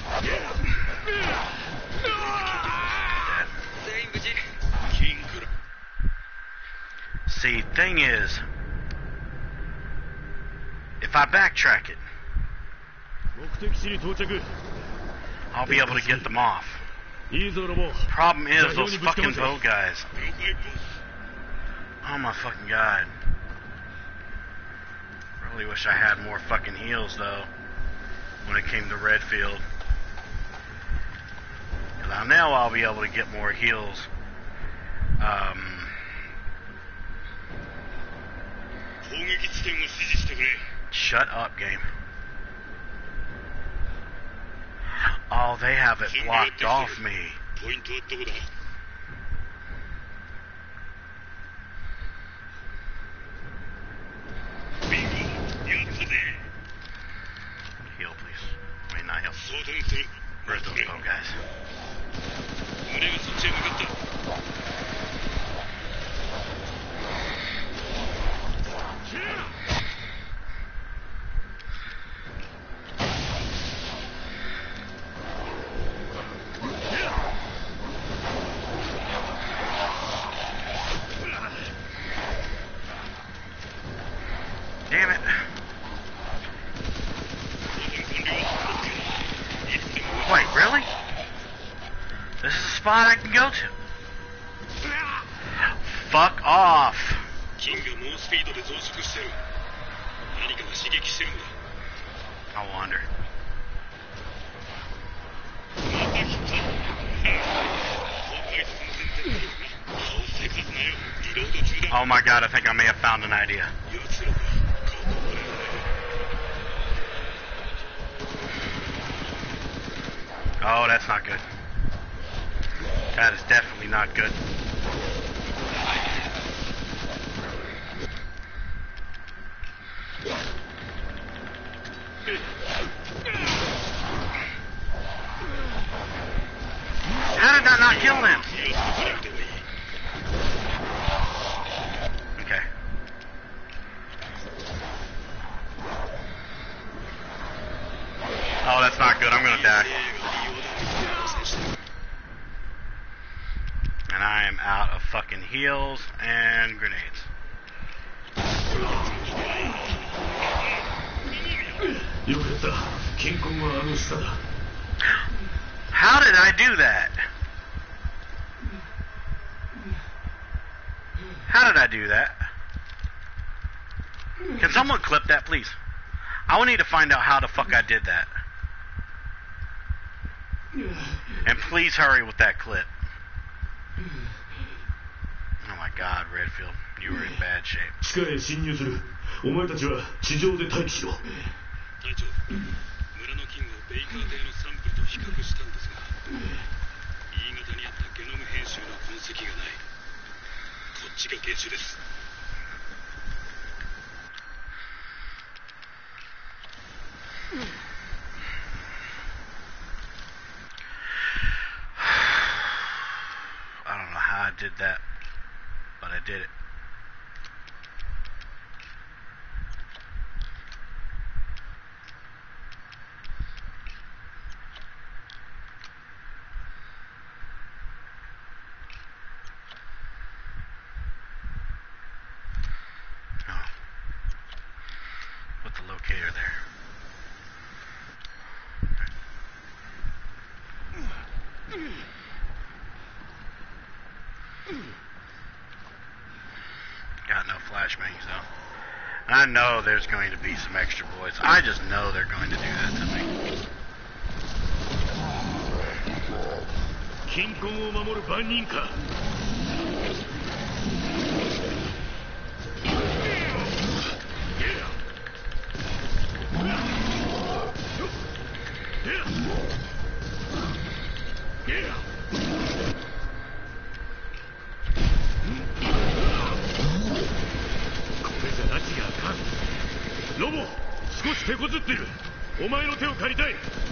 全員無事。 金から。 See, thing is, if I backtrack it, 目的地に到着。 I'll be able to get them off. いいぞロボ。 Problem is, those fucking bow guys. 了解ボス。 Oh my fucking god. Really wish I had more fucking heals though when it came to Redfield. Cause I know I'll be able to get more heals. 攻撃地点を指示してくれ。 Shut up, game. Oh, they have it blocked off me. ポイントはどこだ。 ビンゴ、やったぜ。 Heal, please. I mean, not heal. 装填する。 Where's those bow guys? 群れがそっちへ向かった。 Damn it. 装填完了。OK。いつでも Wait, really? This is a spot I can go to. Fuck off. 金が猛スピードで増殖してる。何かが刺激してるんだ。 I wonder. また来た。崩壊寸前で顔せかすなよ。リロード中だ。 Oh my god, I think I may have found an idea. 奴らがここまで。 Oh, that's not good. That is definitely not good. How did I not kill them? Okay. Oh, that's not good. I'm gonna die. And I am out of fucking heals and grenades. よくやった。金庫はあの下だ。 How did I do that? How did I do that? Can someone clip that, please? I will need to find out how the fuck I did that. And please hurry with that clip. Oh my God, Redfield, you were in bad shape. 地下へ侵入する。お前たちは地上で待機しろ。 隊長、村の菌をベイカー邸のサンプルと比較したんですが、新潟にあったゲノム編集の痕跡がない。こっちが原種です。 I don't know how I did that, but I did it. Oh. Put the locator there. Got no flashbangs though. I know there's going to be some extra bullets. I just know they're going to do that to me. 貧困を守る番人か。ロボ、少し手こずっている。お前の手を借りたい。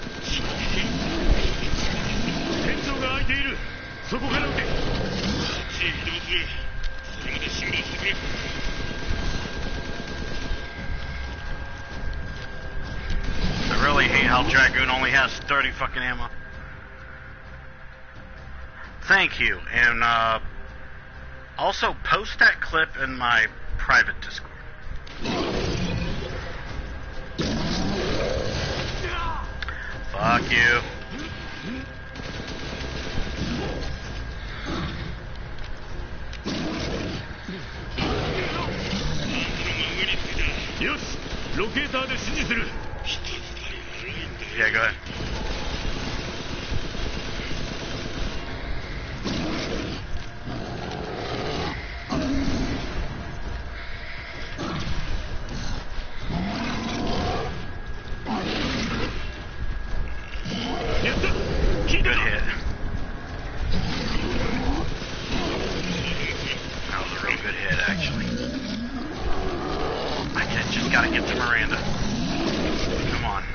天井が開いている。そこから撃て。地へ移動する。それまで辛抱してくれ。 I really hate how Dragoon only has 30 fucking ammo. Thank you, and also post that clip in my private Discord. Fuck you. Yes, ロケーターで指示する。 Yeah, go ahead. Good hit. That was a real good hit, actually. I just gotta get to Miranda. Come on.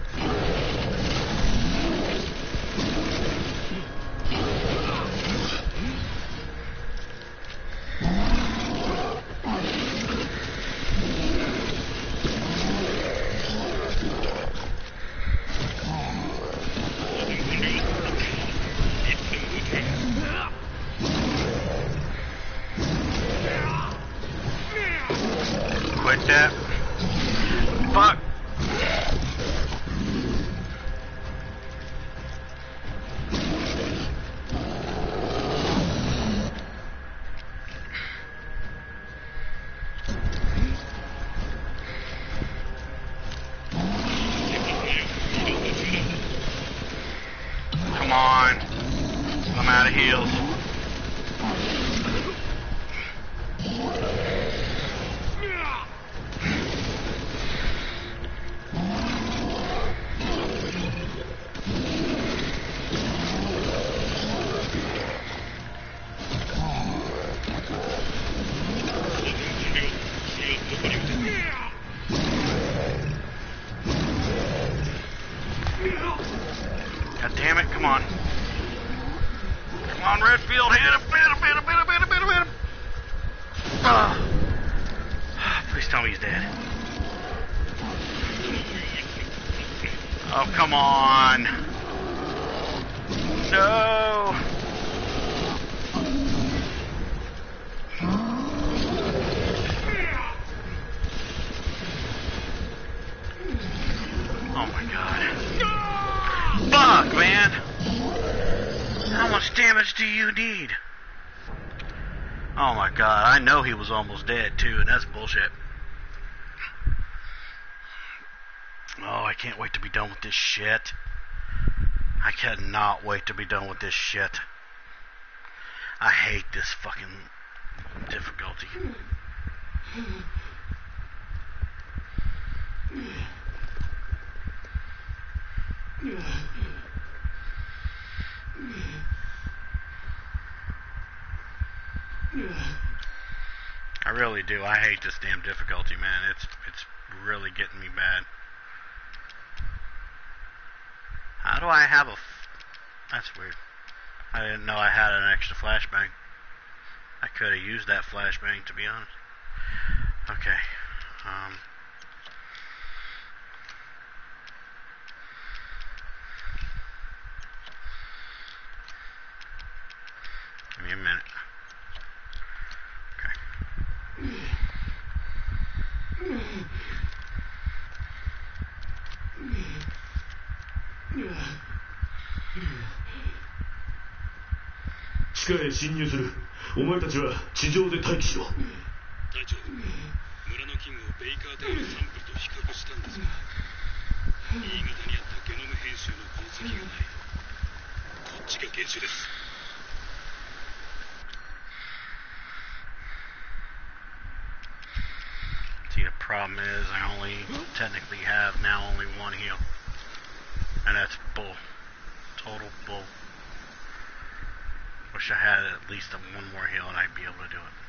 Quit that. Fuck. Come on. I'm out of heals. God damn it, come on. Come on, Redfield, hit him, hit him, hit him, hit him, hit him, hit him, hit him. Please tell me he's dead. Oh, come on. No. Oh my god. Fuck, man. How much damage do you need? Oh my god, I know he was almost dead too, and that's bullshit. Oh, I can't wait to be done with this shit. I cannot wait to be done with this shit. I hate this fucking difficulty. I really do. I hate this damn difficulty, man. It's really getting me bad. How do I have a... That's weird. I didn't know I had an extra flashbang. I could have used that flashbang, to be honest. Okay. Give me a minute. Okay. 地下へ侵入する。お前たちは地上で待機しろ。 隊長、村の金をベイカー邸のサンプルと比較したんですが、新潟にあったゲノム編集の痕跡がない。こっちが原種です。 See, the problem is I only technically have now only one heal. And that's bull. Total bull. Wish I had at least one more heal and I'd be able to do it.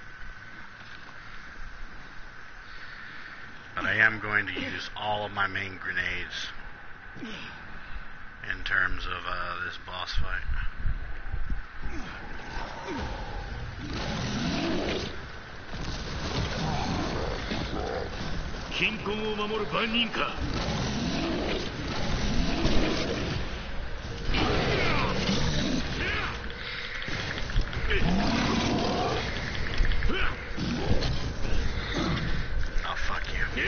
But I am going to use all of my main grenades in terms of this boss fight. 貧困を守る番人か。 Oh, fuck you.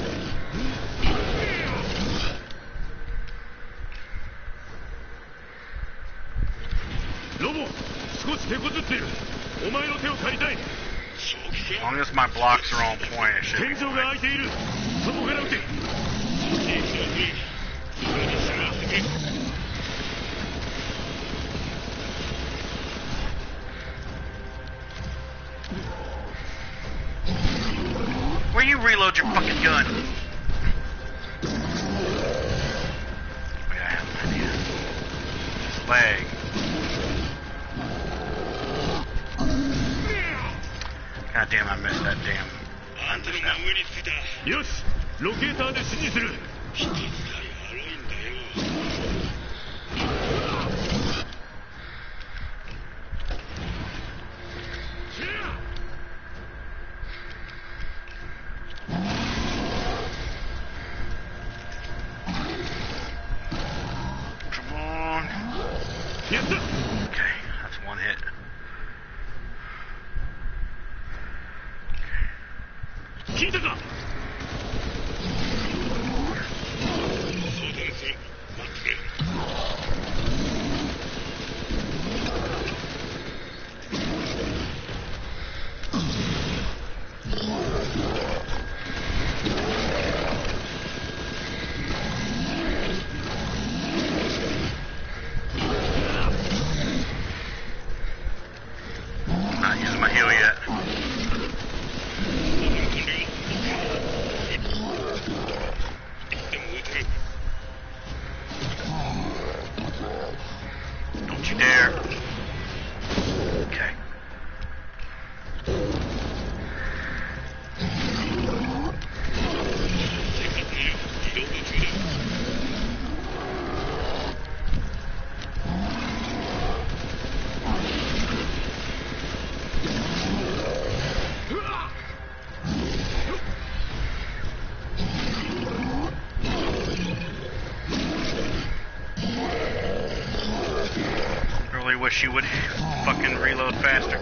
ロボ、少し手こずっている。お前の手を借りたい。 As long as my blocks are on point, it should be 天井が開いている。そこから撃て。 Where you reload your fucking gun? Wait, I have an idea. This leg. God damn, I missed that damn. I missed that. よし、ロケーターで指示する。 Come on. やった。 Okay, that's one hit. 聞いたか。 Not using my heal yet. Don't you dare. Okay. Really wish you would fucking reload faster.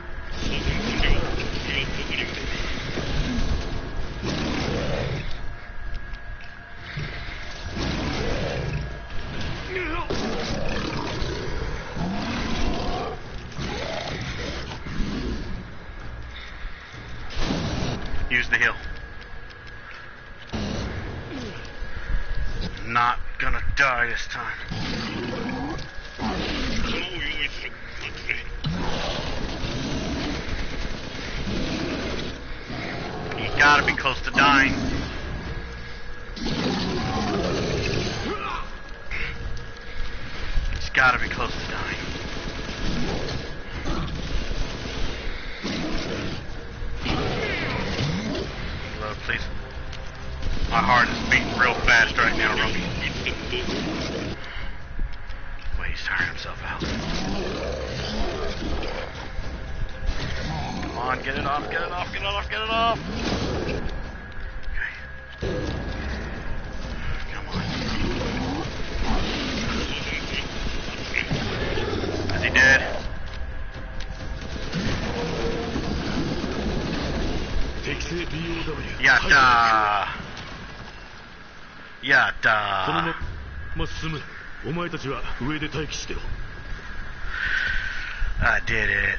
Use the heal. Not gonna die this time. gotta be close to dying. It's gotta be close to dying. Reload, please. My heart is beating real fast right now, Rumpy. Wait, he's tiring himself out. Come on, get it off, get it off, get it off, get it off! Okay. Come on. Is he dead? Yatta! Yatta! このまま進む。お前たちは上で待機してろ。 I did it.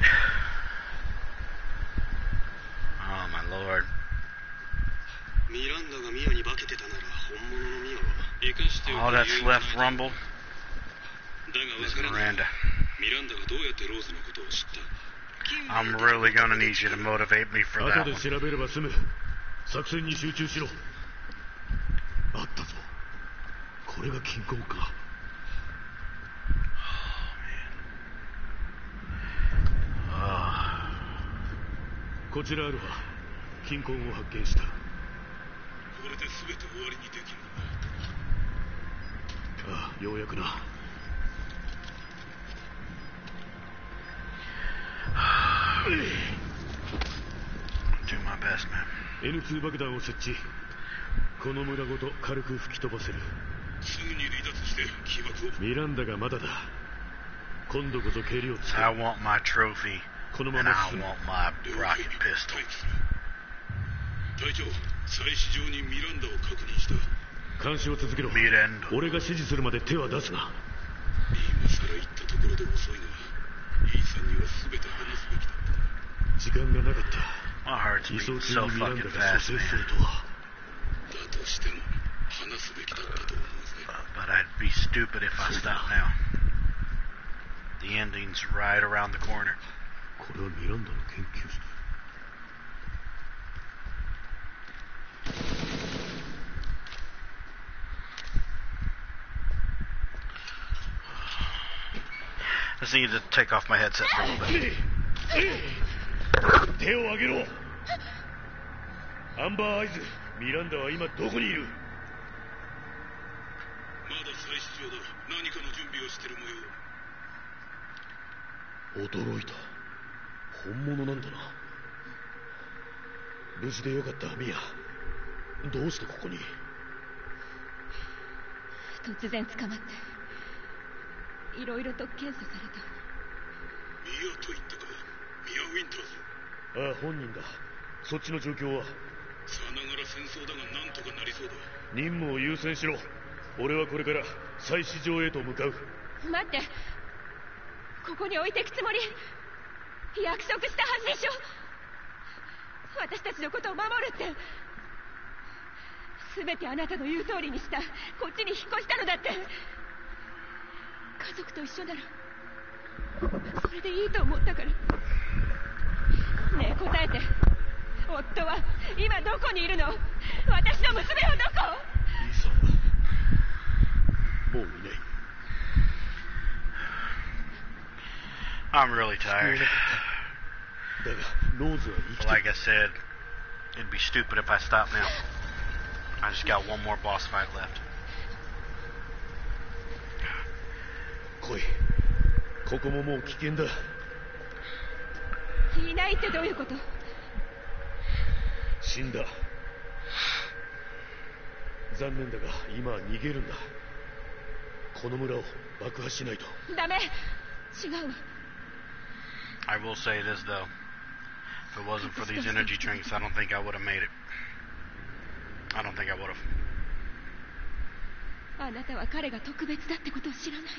Oh my lord. ミランダがミアに化けてたなら本物のミアは生かしておく All 理 that's 由が left, ない。 Rumble, だが is 分からない。 Miranda. ミランダがどうやってローズのことを知った。 I'm really gonna need you to motivate me for 後 that で one. 調べれば済む。作戦に集中しろ。あったぞ。これが金庫か。こちらアルファ、金庫を発見した。 これで全て終わりにできるのだ。 ああ、ようやくな。 Do my best, man. N2 爆弾を設置。この村ごと軽く吹き飛ばせる。 すぐに離脱して起爆を。 ミランダがまだだ。今度こそ蹴りをつけ。 I want my trophy, このま and ま I 進む。 want my 了 rocket 解。 pistol. 待機する。隊長、採取場にミランダを確認した。 監視を続けろ。 Miranda. 俺が指示するまで手は出すな。 今さら行ったところで遅いな。イーサンには全て話すべきだった。 時間がなかった。 My heart's 移送 beating 中 so にミラン fucking ダが fast, 蘇生 man. するとは。 だとしても話すべきだったと思うぜ。 But I'd be stupid if I stop now. The ending's right around the corner. これはミランダの研究室。 I just need to take off my headset for a little bit. 手を上げろ。アンバーアイズ、ミランダは今どこにいる？ まだ採取場だ。何かの準備をしてる模様。 驚いた。本物なんだな。無事でよかった、ミア。どうしてここに？ 突然捕まっていろいろと検査された。 ミアと言ったか。ミア・ウィンターズ。 ああ、本人だ。そっちの状況は？ さながら戦争だがなんとかなりそうだ。 任務を優先しろ。俺はこれから採取場へと向かう。 待って、ここに置いてくつもり？約束したはずでしょ。私たちのことを守るって。全てあなたの言う通りにした。こっちに引っ越したのだって。家族と一緒ならそれでいいと思ったから。ねえ、答えて。夫は今どこにいるの？私の娘はどこ？ イーサンはもういない。 I'm really tired. だがローズは生きてる。 Like I said, it'd be stupid if I stop now. I just got one more boss fight left. 来い。ここももう危険だ。 いないってどういうこと？ 死んだ。残念だが今は逃げるんだ。この村を爆破しないと。 ダメ。違う。 I will say this though. If it wasn't for these energy drinks, I don't think I would have made it. I don't think I would have. あなたは彼が特別だってことを知らないの。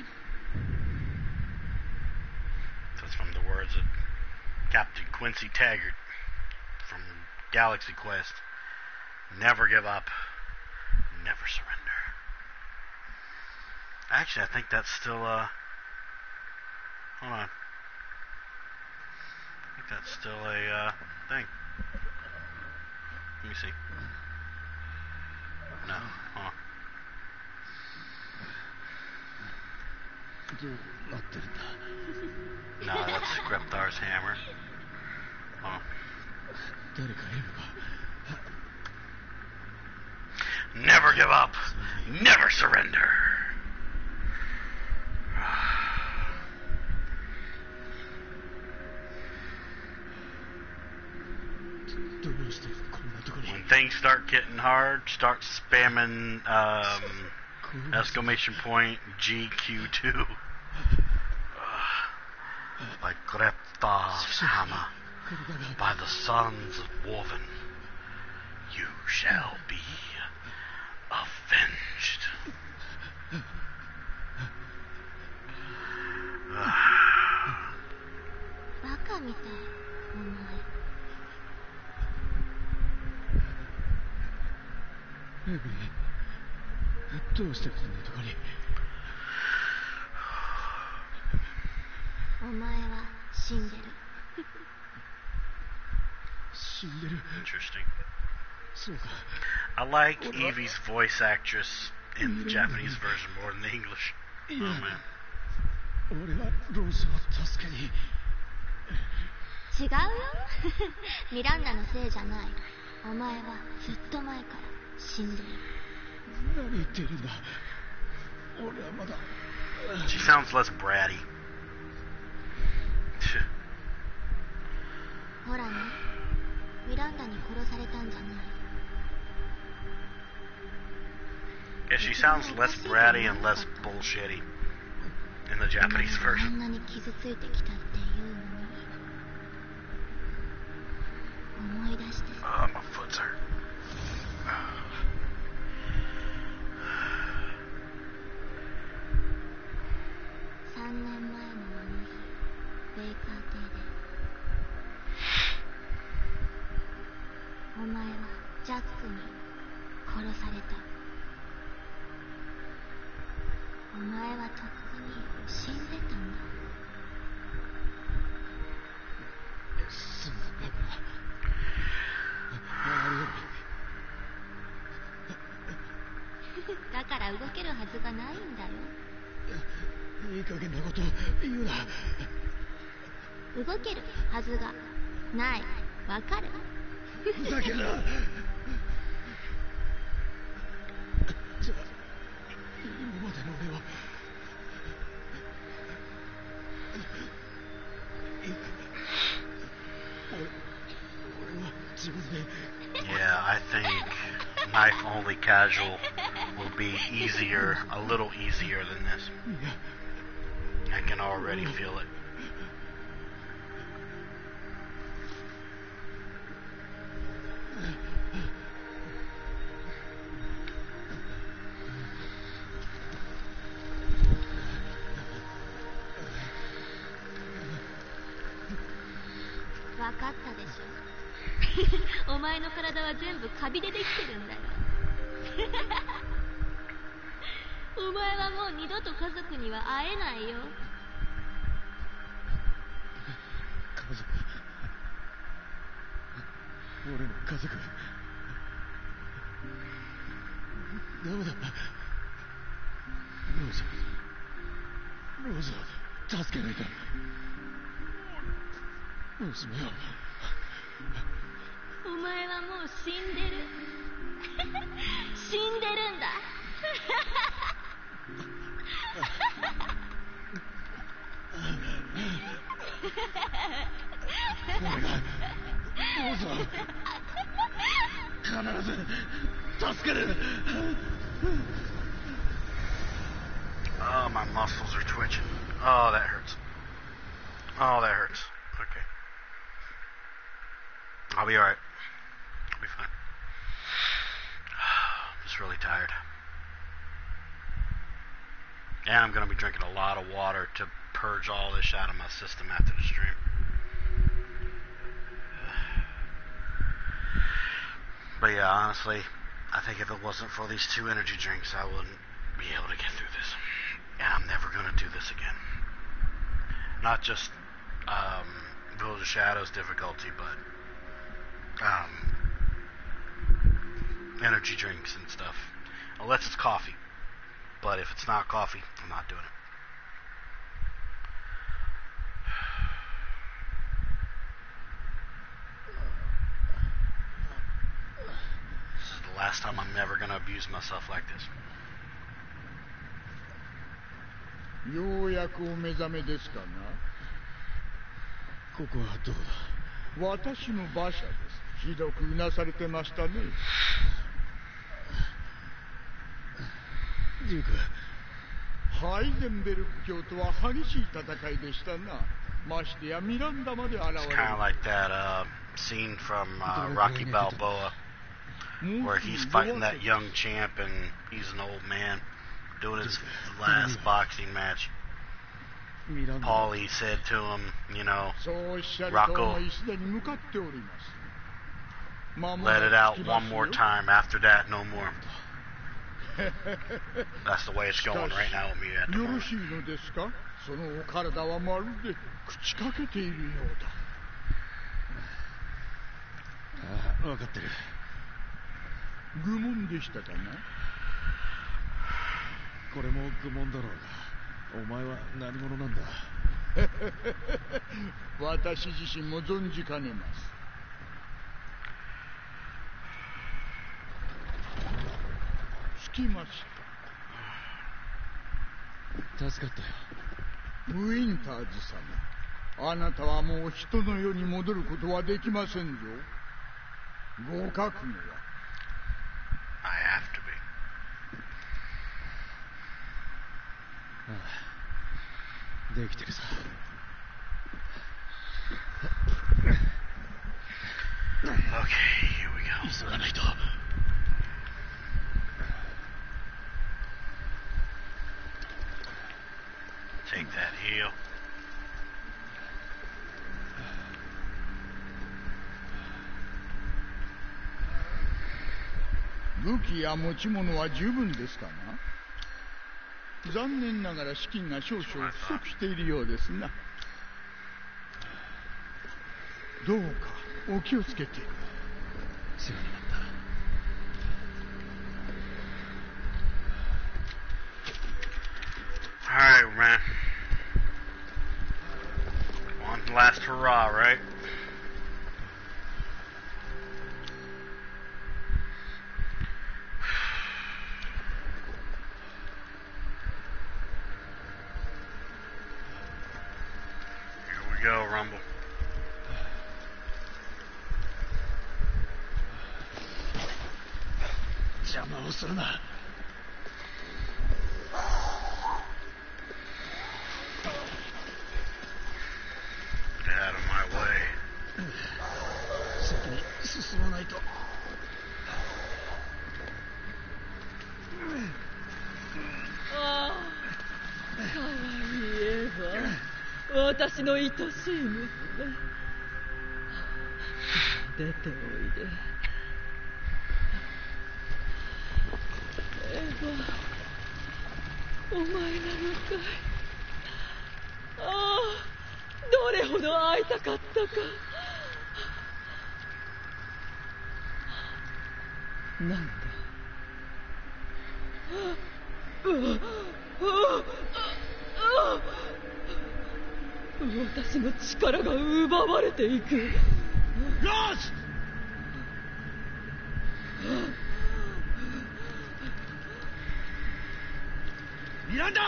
That's from the words of Captain Quincy Taggart from Galaxy Quest. Never give up, never surrender. Actually, I think that's still, hold on. I think that's still a, thing. Let me see. No. Huh. どうなってるんだ No, that's Greptar's hammer. Huh. 誰かいるのか Never give up. Never surrender. どうしてこんなとこに When things start getting hard, start spamming exclamation point GQ2. Like Greptar's hammer by the sons of Woven. You shall be avenged. バカみたいお前エブリンどうしてこんなとこにお前は死んでる死んでる Interesting. そうか I like Evie's voice actress in the Japanese version more than the English. Oh man. 俺はローズを助けに違うよミランダのせいじゃないお前はずっと前から死んでる何言ってるんだ俺はまだ She sounds less bratty. ほらねミランダに殺されたんじゃない Yeah, she sounds less bratty and less bullshitty in the Japanese あ version. んなに傷ついてきたっていうのに思い出して Oh, my foot's hurt. 3年前のあの日ベイカー邸でお前はジャックに殺されたお前はとっくに死んでたんだすんなバカなありだから動けるはずがないんだよいい加減なこと言うな動けるはずがないわかるふざけんなじゃあ今までの俺は俺は自分で Yeah, I think knife only casual will be easier, a little easier than this. いや I can already feel it. わかったでしょお前の体は全部カビでできてるんだよお前はもう二度と家族には会えないよ家族俺の家族ダメだローズを助けないと娘をお前はもう死んでる死んでるんだ俺がローズを必ず助ける Oh, my muscles are twitching. Oh, that hurts. Oh, that hurts. Okay. I'll be alright. I'll be fine. I'm just really tired. And I'm going to be drinking a lot of water to purge all this out of my system after the stream. But yeah, honestly, I think if it wasn't for these 2 energy drinks, I wouldn't be able to get through this. And I'm never going to do this again. Not just Village of Shadows difficulty, but energy drinks and stuff. Unless it's coffee. But if it's not coffee, I'm not doing it. This is the last time I'm ever going to abuse myself like this. ようやくお目覚めですかな。 ここはどこだ。 私の馬車です。ひどくうなされてましたね。 デューク。 ハイゼンベルク卿とは激しい戦いでしたな。ましてやミランダまで現れる。 It's kind of like that scene from Rocky Balboa, where he's fighting that young champ and he's an old man doing his last boxing match. Paulie said to him, you know, Rocco, let it out one more time. After that, no more. That's the way it's going right now with me at the moment. よろしいのですか。そのお体はまるで朽ちかけているようだ。 ああ、分かってる。 愚問でしたかな。 これも愚問だろうが、お前は何者なんだ。 私自身も存じかねます。着きました。 助かったよ。 ウィンターズ様、あなたはもう人の世に戻ることはできませんぞ。ご覚悟は。 I have to be. ああ、できてるさ。 Okay, here we go. 急がないと。 Take that heal. 武器や持ち物は十分ですかな。残念ながら資金が少々不足しているようですな。どうかお気をつけて。 世話になった。 Alright, man. One last hurrah, right? Here we go, Rumble. 邪魔をするな。 Get out of my way. 先に進まないと。 ああ、かわいいエヴァ、私の愛しい娘。出ておいで。エヴァ、お前なのかい。ああ、どれほど会いたかったか。なんだ。私の力が奪われていく。 ローズ！ミランダ！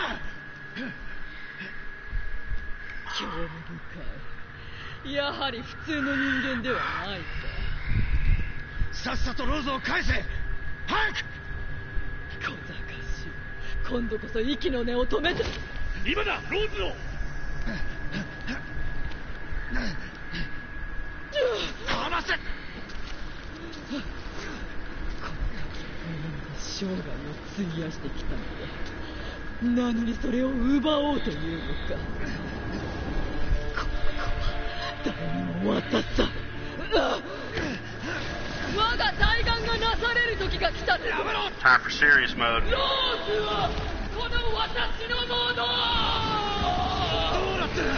興味深い。やはり普通の人間ではないか。 さっさとローズを返せ！早く！ 小賢しい。今度こそ息の根を止めて。 今だ、ローズを！ 離せ！ 生涯を費やしてきたので、なのにそれを奪おうというのか。この子は誰にも渡さん。我が大願がなされる時が来た。 やめろ！ Time for serious mode. ローズはこの私のもの。 どうなってる？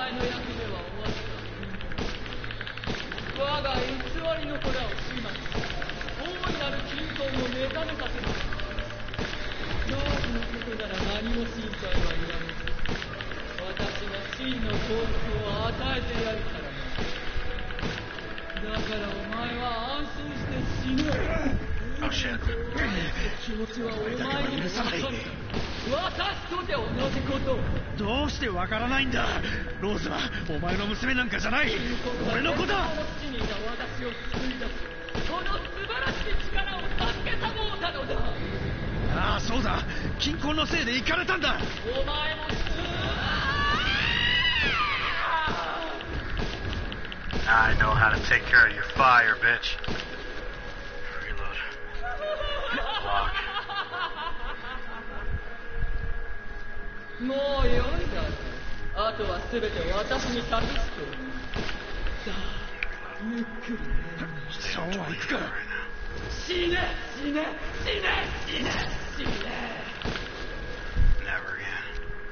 前の役目は終わった。我が偽りの子らを始末し、大いなる均衡を目覚めさせます。ローズのことなら何も心配はいらない。私が真の幸福を与えてやるからな。だからお前は安心して死ぬ。気持ちはお前に許さない。私とて同じことを。 どうしてわからないんだ。ローズはお前の娘なんかじゃない。俺の子だ。 父にいた私を救い出すこの素晴らしい力を助けたもうたのだ。 ああ、そうだ。金婚のせいで行かれたんだ。 お前も I know how to take care of your fire, bitch. Reload. Lock. もうよいだろう。あとは全て私に託すと。さあ、ゆっくり。 そうはいくか。 死ね死ね死ね死ね死ね。 Never again.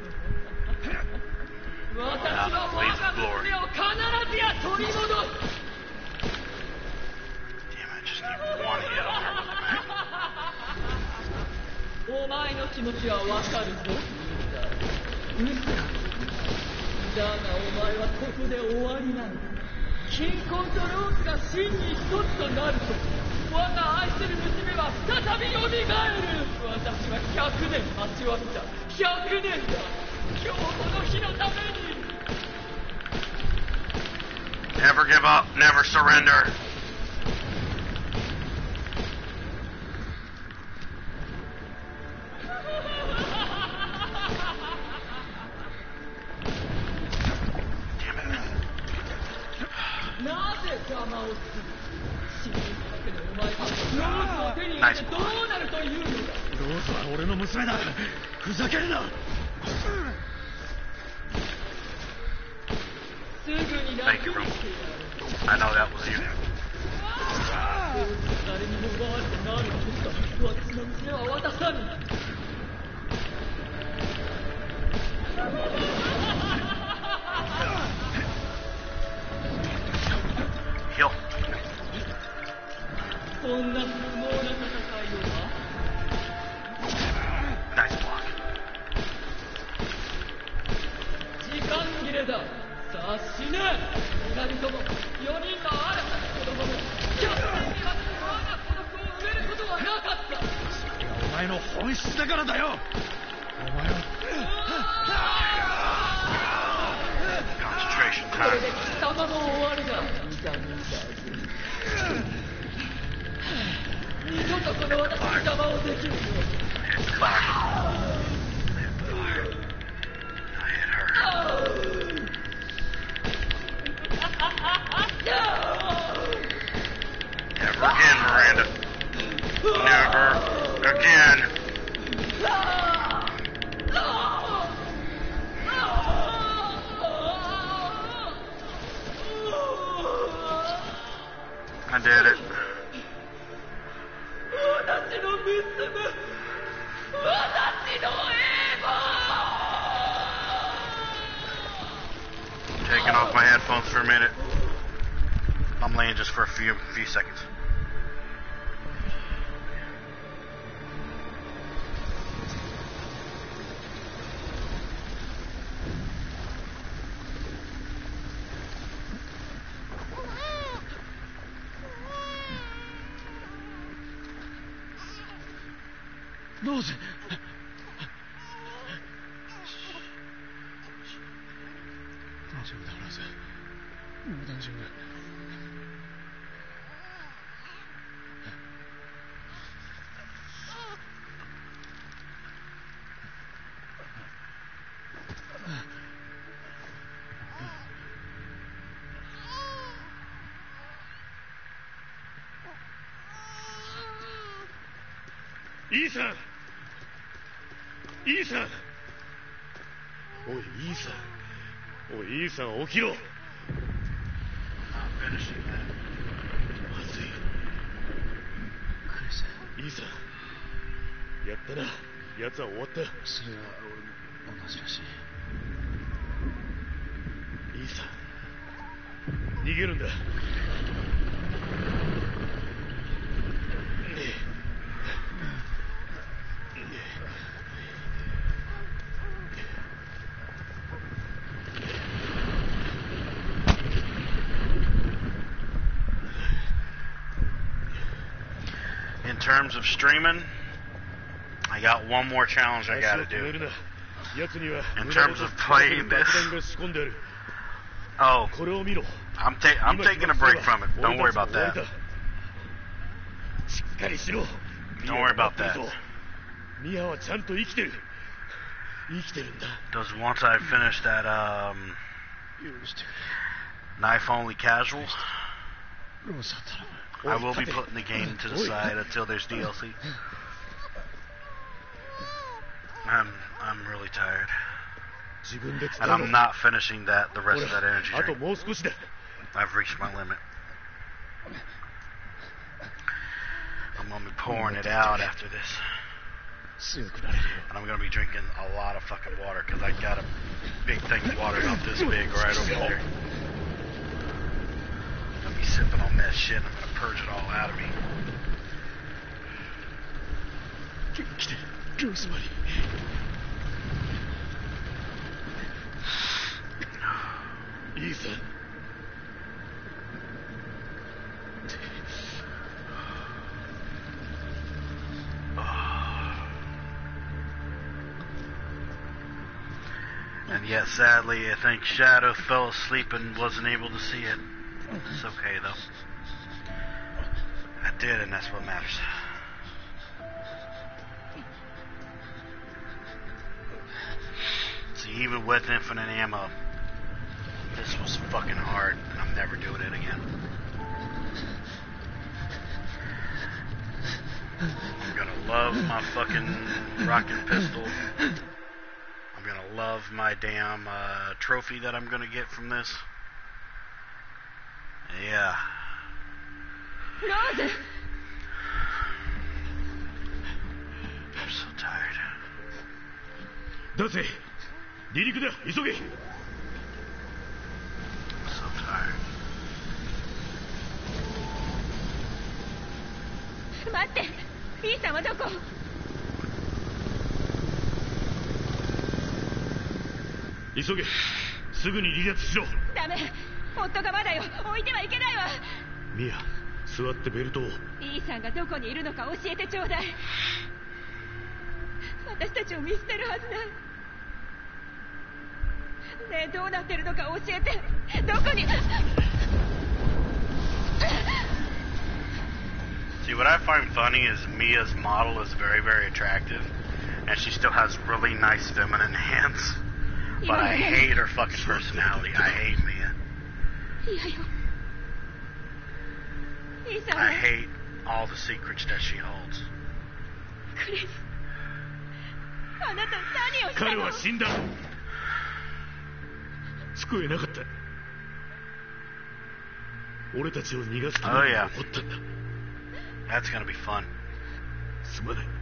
私は我が娘を必ずや取り戻す。 Damn, I just need one hit on her. お前の気持ちはわかるぞ。だがお前はここで終わりなんだ。金婚とローズが真に一つとなると、我が愛する娘は再びよみがえる。私は100年待ちわびた。100年だ。今日この日のために。 Never give up, never surrender. Damn it. なぜ邪魔をする。死ぬだけのお前がローズを手に入れてどうなるというのだ。 ローズは俺の娘だ。ふざけるな。 すぐに楽にしてやる。 I know that was you. 誰にも奪われてなることだ。私の娘は渡さぬ。 Heal. そんな不毛な戦いをは。 Nice block. 時間切れだ。さあ死ね。二人とも4人の新たな子供も100年には我が孤独を埋めることはなかった。 それはお前の本質だからだよ。お前は。 Concentration これ time. で貴様も終わりだ。二度とこの私に邪魔をできるよ。 Hit fire. Hit fire. I hit her. Never again, Miranda. Never again. I did it. 私の娘、私のエヴァ。 Taking off my headphones for a minute. I'm laying just for a few seconds. Rose. 大丈夫だ、ローズ。もう大丈夫。 イーサン、イーサン、おいイーサン、おいイーサン起きろ。まずい。イーサン、やったな。奴は終わった。 それは俺も同じらしい。 いいさ。逃げるんだ。 In terms of streaming, I got one more challenge I gotta do. In terms of playing this, oh, I'm taking a break from it. Don't worry about that. Don't worry about that. Because once I finish that knife only casual, I will be putting the game to the side until there's DLC. I'm really tired. And I'm not finishing the rest of that energy drink. I've reached my limit. I'm going to be pouring it out after this. And I'm going to be drinking a lot of fucking water because I got a big thing of water about this big right over there. I'm going to be sipping on that shit and I'm going to purge it all out of me. Ethan. And yet, sadly, I think Shadow fell asleep and wasn't able to see it. It's okay, though. I did, and that's what matters. See, even with infinite ammo, this was fucking hard, and I'm never doing it again. I'm gonna love my fucking rockin' pistol. I'm gonna love my damn trophy that I'm gonna get from this. Yeah. Rose! I'm so tired. 出せ離陸だ急げ I'm so tired. 待って B さんはどこ急げすぐに離脱しろダメ夫がまだよ置いてはいけないわミア座ってベルトを B さんがどこにいるのか教えてちょうだい私たちを見捨てるはずないねえどうなってるのか教えてどこに See, what I find funny is Mia's model is very, very attractive, and she still has really nice feminine hands. But I hate her fucking personality. I hate Mia. I hate all the secrets that she holds. クリスあなた何をしたの彼は死んだ救えなかった俺たちを逃がすために起こったんだ That's gonna be fun. すまない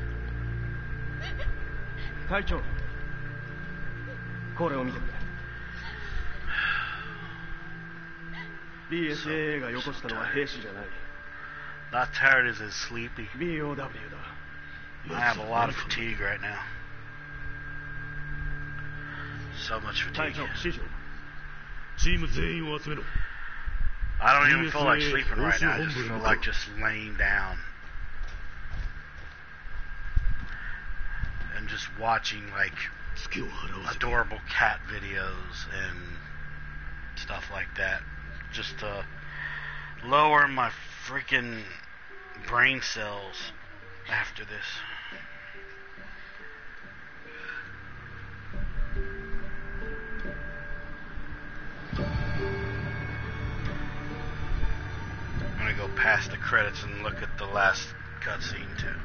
隊長これを見てくれ BSAA がよこしたのは兵士じゃない Not tired as is sleepy. BOW だ I have a lot of fatigue right now. So much 隊 fatigue. 長指示をチーム全員を集めろ I don't even feel like sleeping right now. I just feel like just laying down. And just watching like adorable cat videos and stuff like that. Just to lower my freaking brain cells after this. I'm gonna go past the credits and look at the last cutscene too.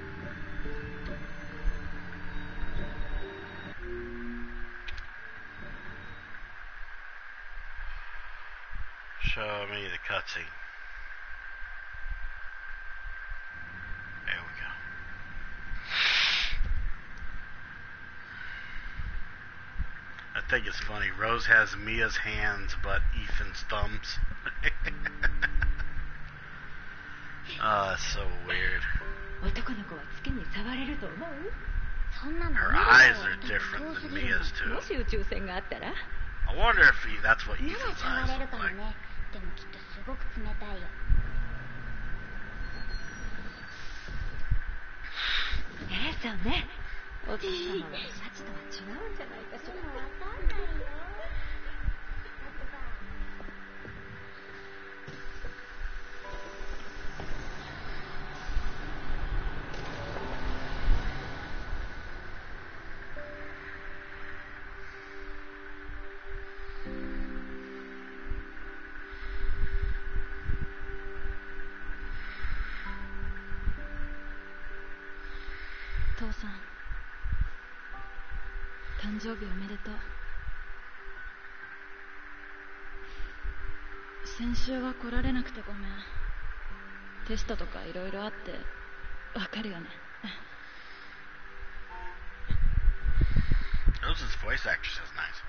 Show me the cutscene. There we go. think it's funny. Rose has Mia's hands, but Ethan's thumbs. It's so weird. Her eyes are different than Mia's, too. I wonder if that's what Ethan's eyes look like. Rose's voice actress is nice.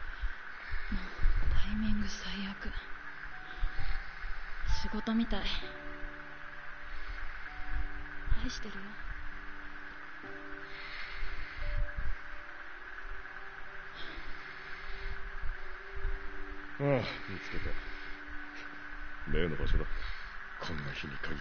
ああ、見つけた。例の場所だ。こんな日に限って。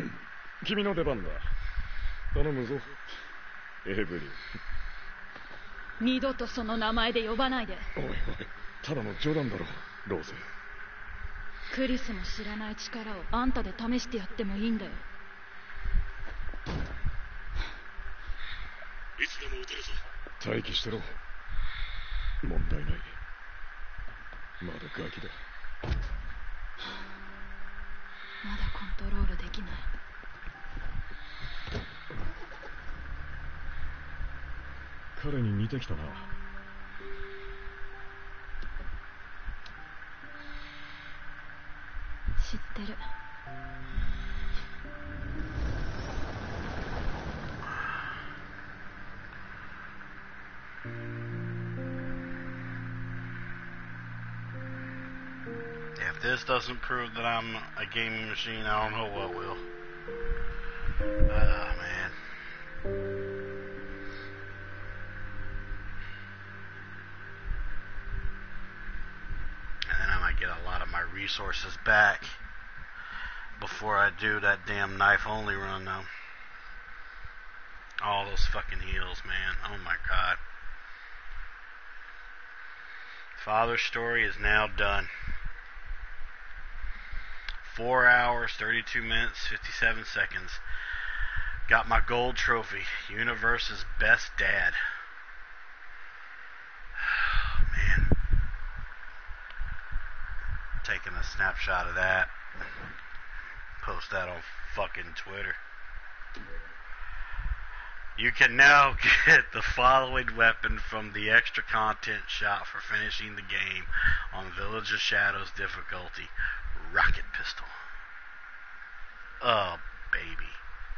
君の出番だ。頼むぞ、エブリン。 二度とその名前で呼ばないで。 おいおい、ただの冗談だろ、ローゼ。 クリスも知らない力をあんたで試してやってもいいんだよ。 いつでも撃てるぞ。 待機してろ。問題ない。まだガキだ。 まだコントロールできない。 彼に似てきたな。 知ってる。 If this doesn't prove that I'm a gaming machine, I don't know what will. Man. And then I might get a lot of my resources back before I do that damn knife-only run, though. All those fucking heals, man. Oh my god. Father's story is now done. 4 hours, 32 minutes, 57 seconds. Got my gold trophy. Universe's best dad. Man. Taking a snapshot of that. Post that on fucking Twitter. You can now get the following weapon from the extra content shop for finishing the game on Village of Shadows difficulty. Rocket pistol. Oh, baby.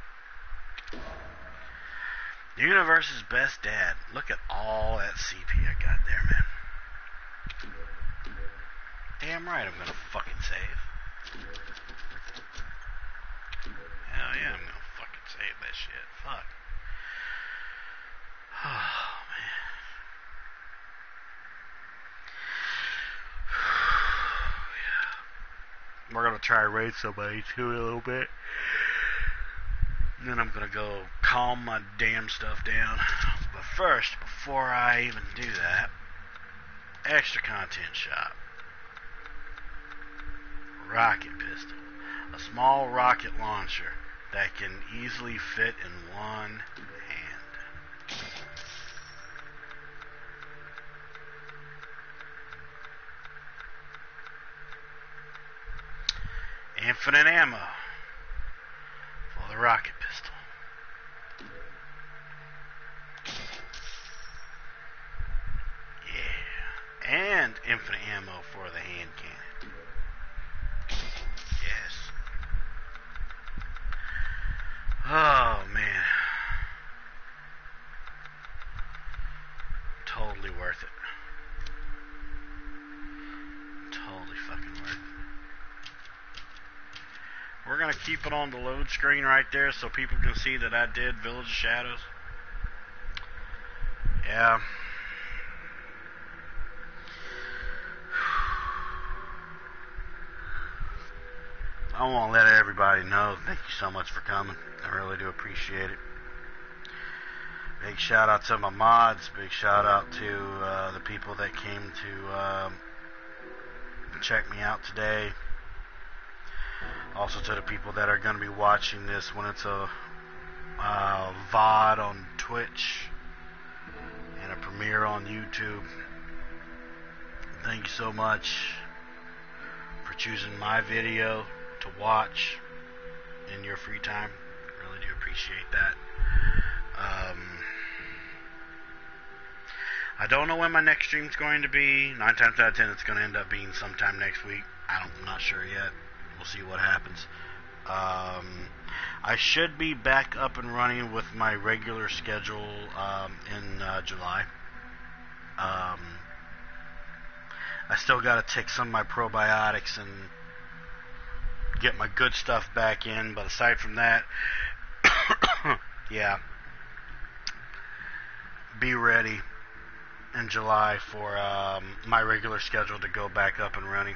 Universe's best dad. Look at all that CP I got there, man. Damn right I'm gonna fucking save. Hell yeah, I'm gonna fucking save that shit. Fuck. Oh, man. We're gonna try to raid somebody too in a little bit. And then I'm gonna go calm my damn stuff down. But first, before I even do that, extra content shop. Rocket pistol. A small rocket launcher that can easily fit in one hand. Infinite ammo for the rocket pistol. Yeah. And infinite ammo for the hand cannon. Yes. Oh, man. Totally keep it on the load screen right there so people can see that I did Village of Shadows? Yeah. I want to let everybody know, thank you so much for coming. I really do appreciate it. Big shout out to my mods. Big shout out to the people that came to check me out today. Also to the people that are going to be watching this when it's a VOD on Twitch and a premiere on YouTube. Thank you so much for choosing my video to watch in your free time. Really do appreciate that. I don't know when my next stream's going to be. 9 times out of 10 it's going to end up being sometime next week. I'm not sure yet. We'll see what happens. I should be back up and running with my regular schedule in July. I still got to take some of my probiotics and get my good stuff back in, but aside from that, yeah, be ready in July for my regular schedule to go back up and running.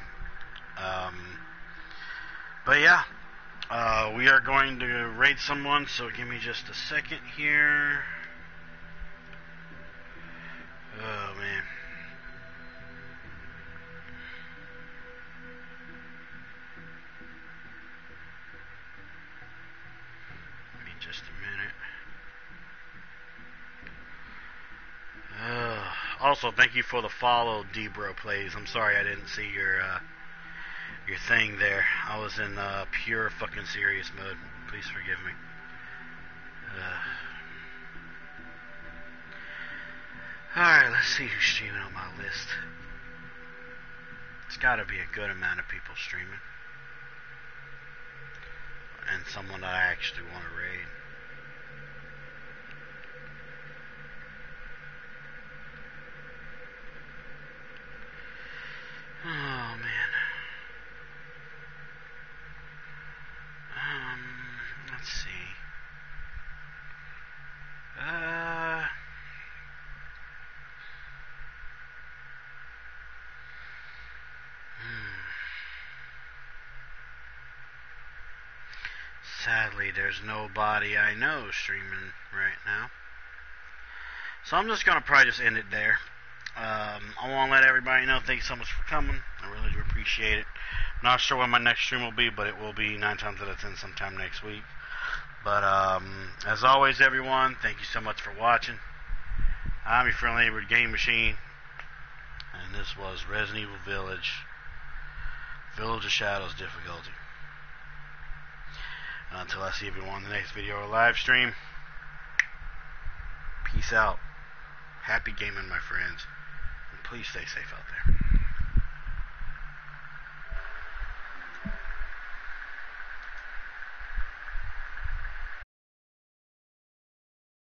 But yeah, we are going to raid someone, so give me just a second here. Oh man. Give me just a minute. Also, thank you for the follow, Debro Plays. I'm sorry I didn't see your thing there. I was in pure fucking serious mode. Please forgive me. Alright, let's see who's streaming on my list. It's gotta be a good amount of people streaming. And someone that I actually want to raid. Oh man. Let's see. Sadly, there's nobody I know streaming right now. So I'm just gonna probably just end it there. I want to let everybody know, thank you so much for coming. I really do appreciate it. I'm not sure when my next stream will be, but it will be 9 times out of 10 sometime next week. But as always, everyone, thank you so much for watching. I'm your friendly neighborhood game machine, and this was Resident Evil Village, Village of Shadows difficulty. Until I see everyone in the next video or live stream, peace out. Happy gaming, my friends. And please stay safe out there.